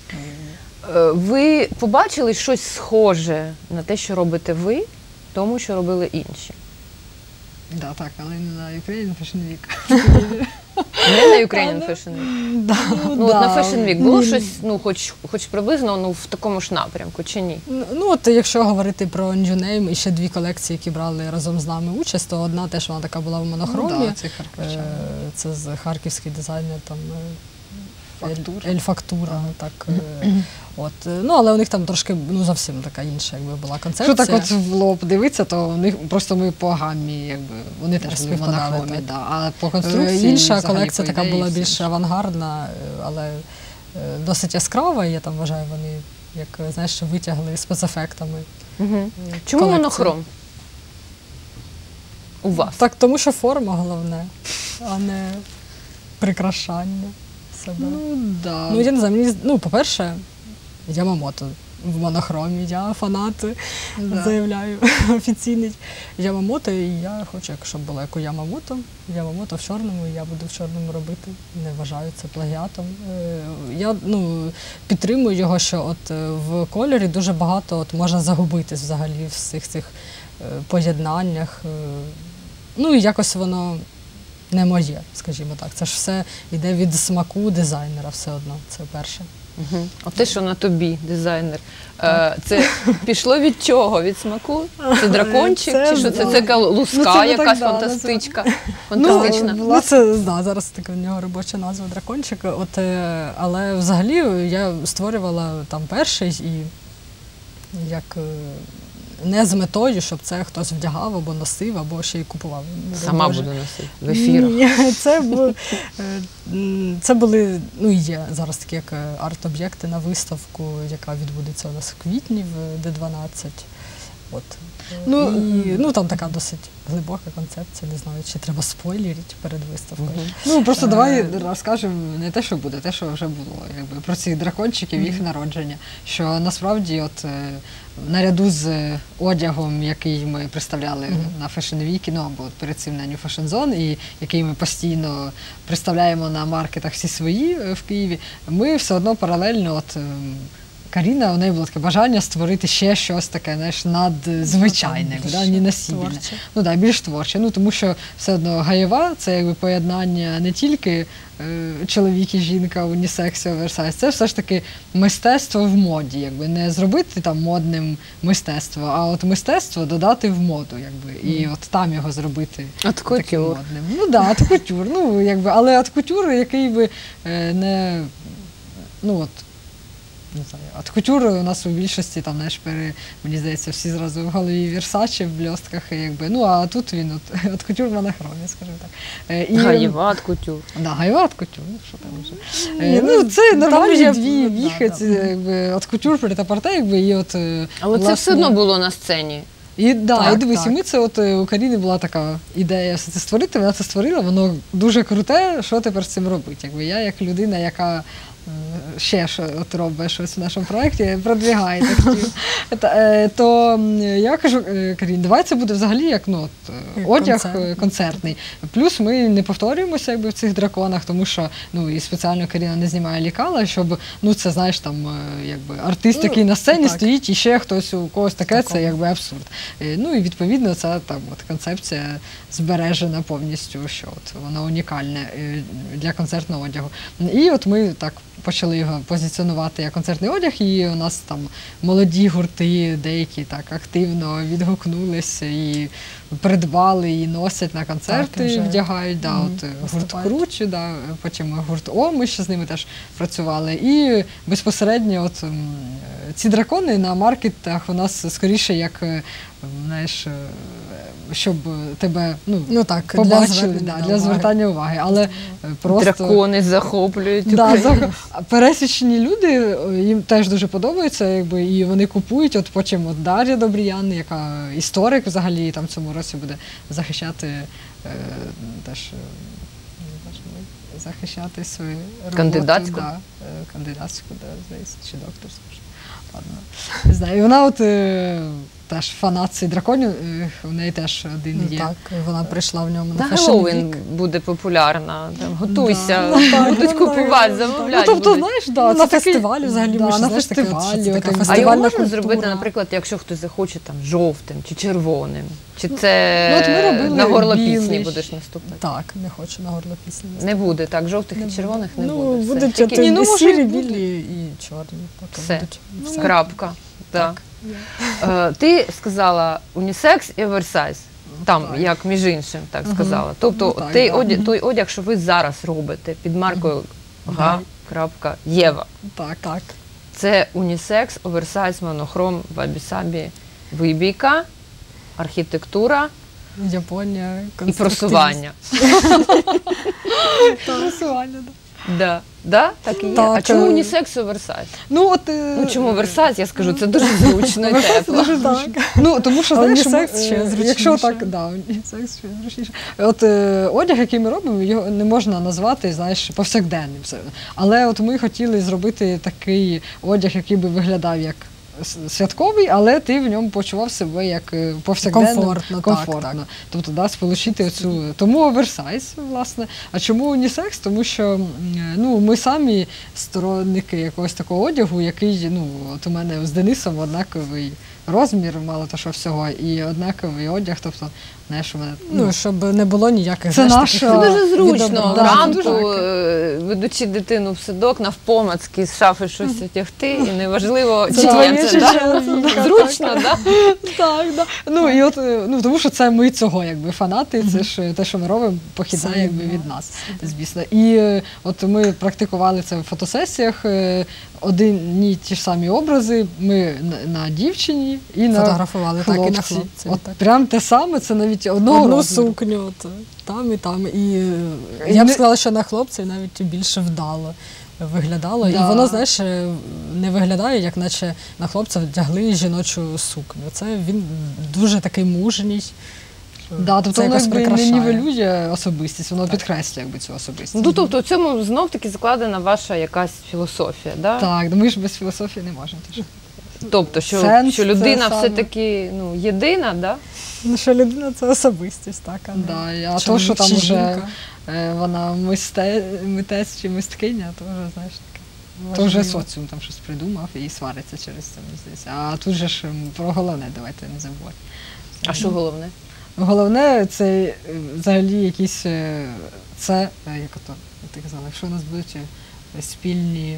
Ви побачили щось схоже на те, що робите ви, тому що робили інші? Да, так, але не на Ukrainian Fashion Week. Не на Ukrainian Fashion Week. Да. Ну, от на Да. Fashion Week було щось, ну, хоч приблизно, ну, в такому ж напрямку, чи ні? Ну, от якщо говорити про New Name і ще 2 колекції, які брали разом з нами участь, то одна теж вона така була в монохромі. Ну, да, це харківчани. Це з харківський дизайнер там Ель-фактура. Так, от. Ну, але у них там трошки зовсім така інша якби, була концепція. Якщо так от в лоб дивитися, то у них просто ми по гаммі, якби, вони теж були в монохромі, да. А по конструкції інша взагалі, колекція по така ідеї, була все більш інше. авангардна, але досить яскрава, і я там вважаю, вони, як, знаєш, витягли спецефектами. Чому колекцію. монохром? У вас? Так, тому що форма головне, а не прикрашання себе. Ну, да. Ну, я не знаю, по-перше, Ямамото в монохромі, я фанат, заявляю, офіційний Ямамото, і я хочу, щоб було як у Ямамото в чорному, і я буду в чорному робити, не вважаю це плагіатом. Я підтримую його, що от в кольорі дуже багато от можна загубитись взагалі в всіх цих поєднаннях. Ну і якось воно не моє, скажімо так. Це ж все йде від смаку дизайнера все одно, це перше. А те, що на тобі, дизайнер, це пішло від чого? Від смаку? Це дракончик? Чи що це? Це луска якась фантастична? Це зараз така в нього робоча назва дракончик. От, але взагалі я створювала там перший і як не з метою, щоб це хтось вдягав або носив, або ще й купував. Сама буду носити в ефірах. Ні, це були, і є зараз такі як арт-об'єкти на виставку, яка відбудеться у нас в квітні в Д12. От. Там така досить глибока концепція, не знаю, чи треба спойлерити перед виставкою. Просто давай розкажемо не те, що буде, те, що вже було, якби, про цих дракончиків, їх народження. Що насправді от наряду з одягом, який ми представляли на Fashion Week, або от перед цим на New Fashion Zone, і який ми постійно представляємо на маркетах всі свої в Києві, ми все одно паралельно Каріна, у неї було таке бажання створити ще щось таке, знаєш, надзвичайне, ненасібне. Більш творче. Тому що все одно гаєва – це якби поєднання не тільки чоловік і жінка, унісекс, оверсайз, це все ж таки мистецтво в моді, якби не зробити там модним мистецтво, а от мистецтво додати в моду, якби, і от там його зробити таким модним. От-кутюр. Але от-кутюр, який би не знаю, от кутюри у нас у більшості, там, знаєш, мені здається, всі зразу в голові Версаче в блістках, якби. А тут він от кутюр в монохромі, скажімо так. Гаєва от кутюр. Гаєва от кутюр, що там вже. Це нормальні дві віхи, от кутюр, прет-а-порте, якби, і от... Але це все одно було на сцені. І дивись, і ми це у Каріни була така ідея все це створити, вона це створила, воно дуже круте, що тепер з цим робити. Якби я як людина, яка ще робить щось в нашому проєкті, продвігає то я кажу, Карін, давай це буде взагалі як одяг концертний. Плюс ми не повторюємося якби в цих драконах, тому що і спеціально Каріна не знімає лікала, щоб, це знаєш, там, якби артист, який на сцені стоїть, і ще хтось у когось таке, це якби абсурд. І відповідно ця там концепція збережена повністю, що вона унікальна для концертного одягу. І от ми так почали його позиціонувати як концертний одяг, і у нас там молоді гурти, деякі так активно відгукнулися і придбали, і носять на концерти, вдягають. Гурт Кручі, потім гурт О, ми ще з ними теж працювали. І безпосередньо ці дракони на маркетах у нас скоріше як, знаєш, щоб тебе побачили, для звертання уваги. Але просто... Дракони захоплюють пересічні люди, їм теж дуже подобається, якби, і вони купують. От потім Дар'я Добріян, яка історик взагалі, там в цьому році буде захищати свою роботу. Кандидатську? Кандидатську, здається, чи докторську. Ладно. Не знаю, і вона теж фанат цих драконів, у неї теж один є. Так, вона прийшла в ньому на Fashion Хеллоуін Week. буде популярна, готуйся, будуть купувати, замовляти. Тобто, знаєш, на фестивалі взагалі, на фестивалі. А його можна зробити, наприклад, якщо хтось захоче там жовтим чи червоним? Чи це на горлопісні будеш наступати? Так, не хочу на горлопісні. Не буде, так, жовтих і червоних не буде. Будуть сірі, білі і чорні. Все, крапка. Так. Ти сказала унісекс і оверсайз, там, як між іншим, так сказала. Тобто той одяг, що ви зараз робите під маркою Єва. Так, так. Це унісекс, оверсайз, монохром, вабі-сабі, вибійка, архітектура Японія, і просування. Просування, так. Да. Да? Так і є. Так, А чому унісекс і оверсайз? Ну, Чому оверсайз? Я скажу, це дуже зручно і тепло. Дуже зручно. Ну, тому що, А знаєш, унісекс ще зручніше. якщо так, да, унісекс ще зручніше. От одяг, який ми робимо, його не можна назвати, знаєш, повсякденним. Але от ми хотіли зробити такий одяг, який би виглядав як святковий, але ти в ньому почував себе як повсякденно, Комфортно, так. Тобто, да, сполучити оцю. Тому оверсайз, власне. А чому унісекс? Тому що ми самі сторонники якогось такого одягу, який, от у мене з Денисом однаковий розмір, мало того, що всього, і однаковий одяг, тобто, знаєш, у мене... щоб не було ніяких, Це знаєш, наша- таких Це дуже зручно. відображень. Вранку, ведучи дитину в садок, навпомацьки з шафи щось одягти, і неважливо, Це чи твоє, є чи це. Да? чоловіка, Зручно, так? Так, да. І от, тому що це ми цього якби фанати, це ж те, що ми робимо, похідне Це якби від від нас, звісно. І от ми практикували це в фотосесіях, одні ті ж самі образи, ми на дівчині і на Фотографували, так, і на хлопці. хлопці. От так. прям те саме, це навіть одного Одну розміру. сукню, от, там і там. І І я б не- сказала, що на хлопців навіть більше вдало виглядало. Да. І воно, знаєш, не виглядає, як наче на хлопця вдягли жіночу сукню. Це він дуже такий мужній. Да, тобто Це воно якось якби не прикрашає. нівелює особистість, воно підкреслює якби цю особистість. Ну, тобто в цьому знов-таки закладена ваша якась філософія, да? Так, ми ж без філософії не можемо. теж. Тобто, що Сенс людина це саме. все-таки єдина, да? Ну, що людина це особистість, так, а не Да, а то, чоловік що там чи вже жінка. вона митець чи мисткиня, то вже, знаєш, таке. То вже соціум там щось придумав і свариться через це, мені здається. А тут же ж про головне давайте не забувати. А що головне? Головне це взагалі якісь, як ото, ти казала, якщо у нас будуть спільні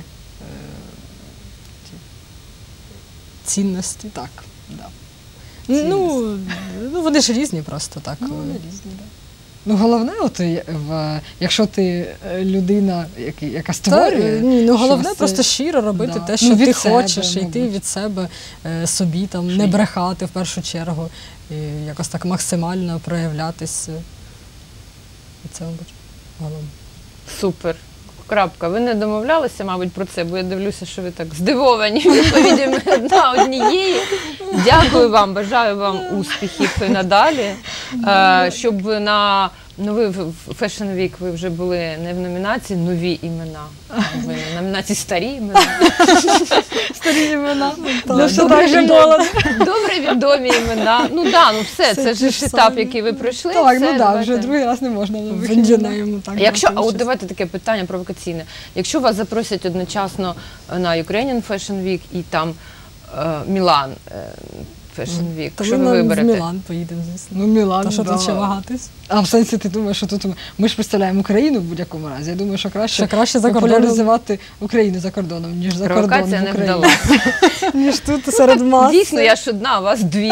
Цінності. так, да. Ну, вони ж різні просто так. Вони різні, да. Ну, головне, от, якщо ти людина, яка створює. Головне щось, просто щиро робити да. те, що від ти себе, хочеш, мабуть. йти від себе собі, там, Що не є. брехати в першу чергу, і якось так максимально проявлятись. І це, мабуть, головне. Супер. Крапка. Ви не домовлялися, мабуть, про це, бо я дивлюся, що ви так здивовані відповідями одна однієї. Дякую вам, бажаю вам успіхів і надалі, щоб на новий Fashion Week ви вже були не в номінації «Нові імена», ви в номінації «Старі імена». Старі імена. Ну, що Добре так же відомі- молодо. Добре відомі імена. Ну да, ну все, Це це ті ж ж етап, самі. який ви пройшли. Так, все, ну так, давайте. вже другий раз не можна. Вендінейм, так. Якщо, брати от участь. давайте таке питання провокаційне. Якщо вас запросять одночасно на Ukrainian Fashion Week і там Мілан Fashion Week, То що ми ви в виберете? Мілан поїдемо, звісно. Ну, Мілан, Та що да. тут ще вагатись? А в сенсі ти думаєш, що тут ми ж представляємо Україну в будь-якому разі. Я думаю, що краще, Що краще за кордоном, популяризувати Україну за кордоном, ніж за кордоном Провокація в не Україні. вдалася. ніж тут серед мас. Дійсно, я ж одна, а вас дві.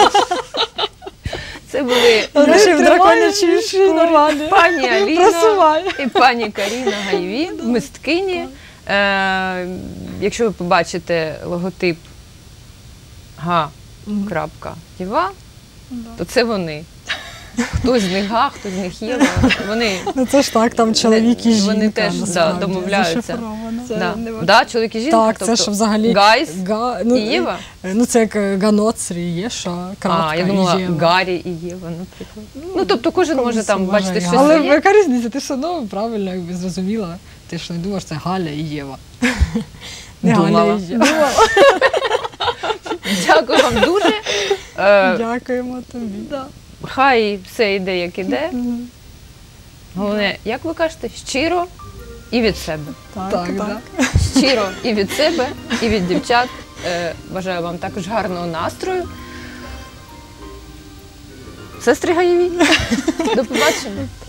Це були Наші в драконячій шкурі. пані Аліна Просуває. і пані Каріна Гайві, мисткині. Якщо ви побачите логотип га.єва, то це вони. Хтось з них га, хтось з них Єва. Вони Ну це ж так, там чоловік і жінка. Вони теж, да, насправді, домовляються. зашифровано. Да. Да, чоловік і жінка. Так, це тобто ж взагалі Гайс ну, і Єва. Ну це як Ганоцрі є, що крапка А, я думала, і Єва. Гаррі і Єва, наприклад. Ну, тобто кожен може там комусь бачити вважає щось Але своє. яка різниця? Ти все одно правильно якби зрозуміла. Ти ж не думаєш, це Галя і Єва. Не Галя Думала. і Єва. Дякую вам дуже. Дякуємо тобі. Хай все йде, як іде. Головне, як ви кажете, щиро і від себе. Так. да. Щиро і від себе, і від дівчат. Бажаю вам також гарного настрою. Сестри Гаєві. До побачення.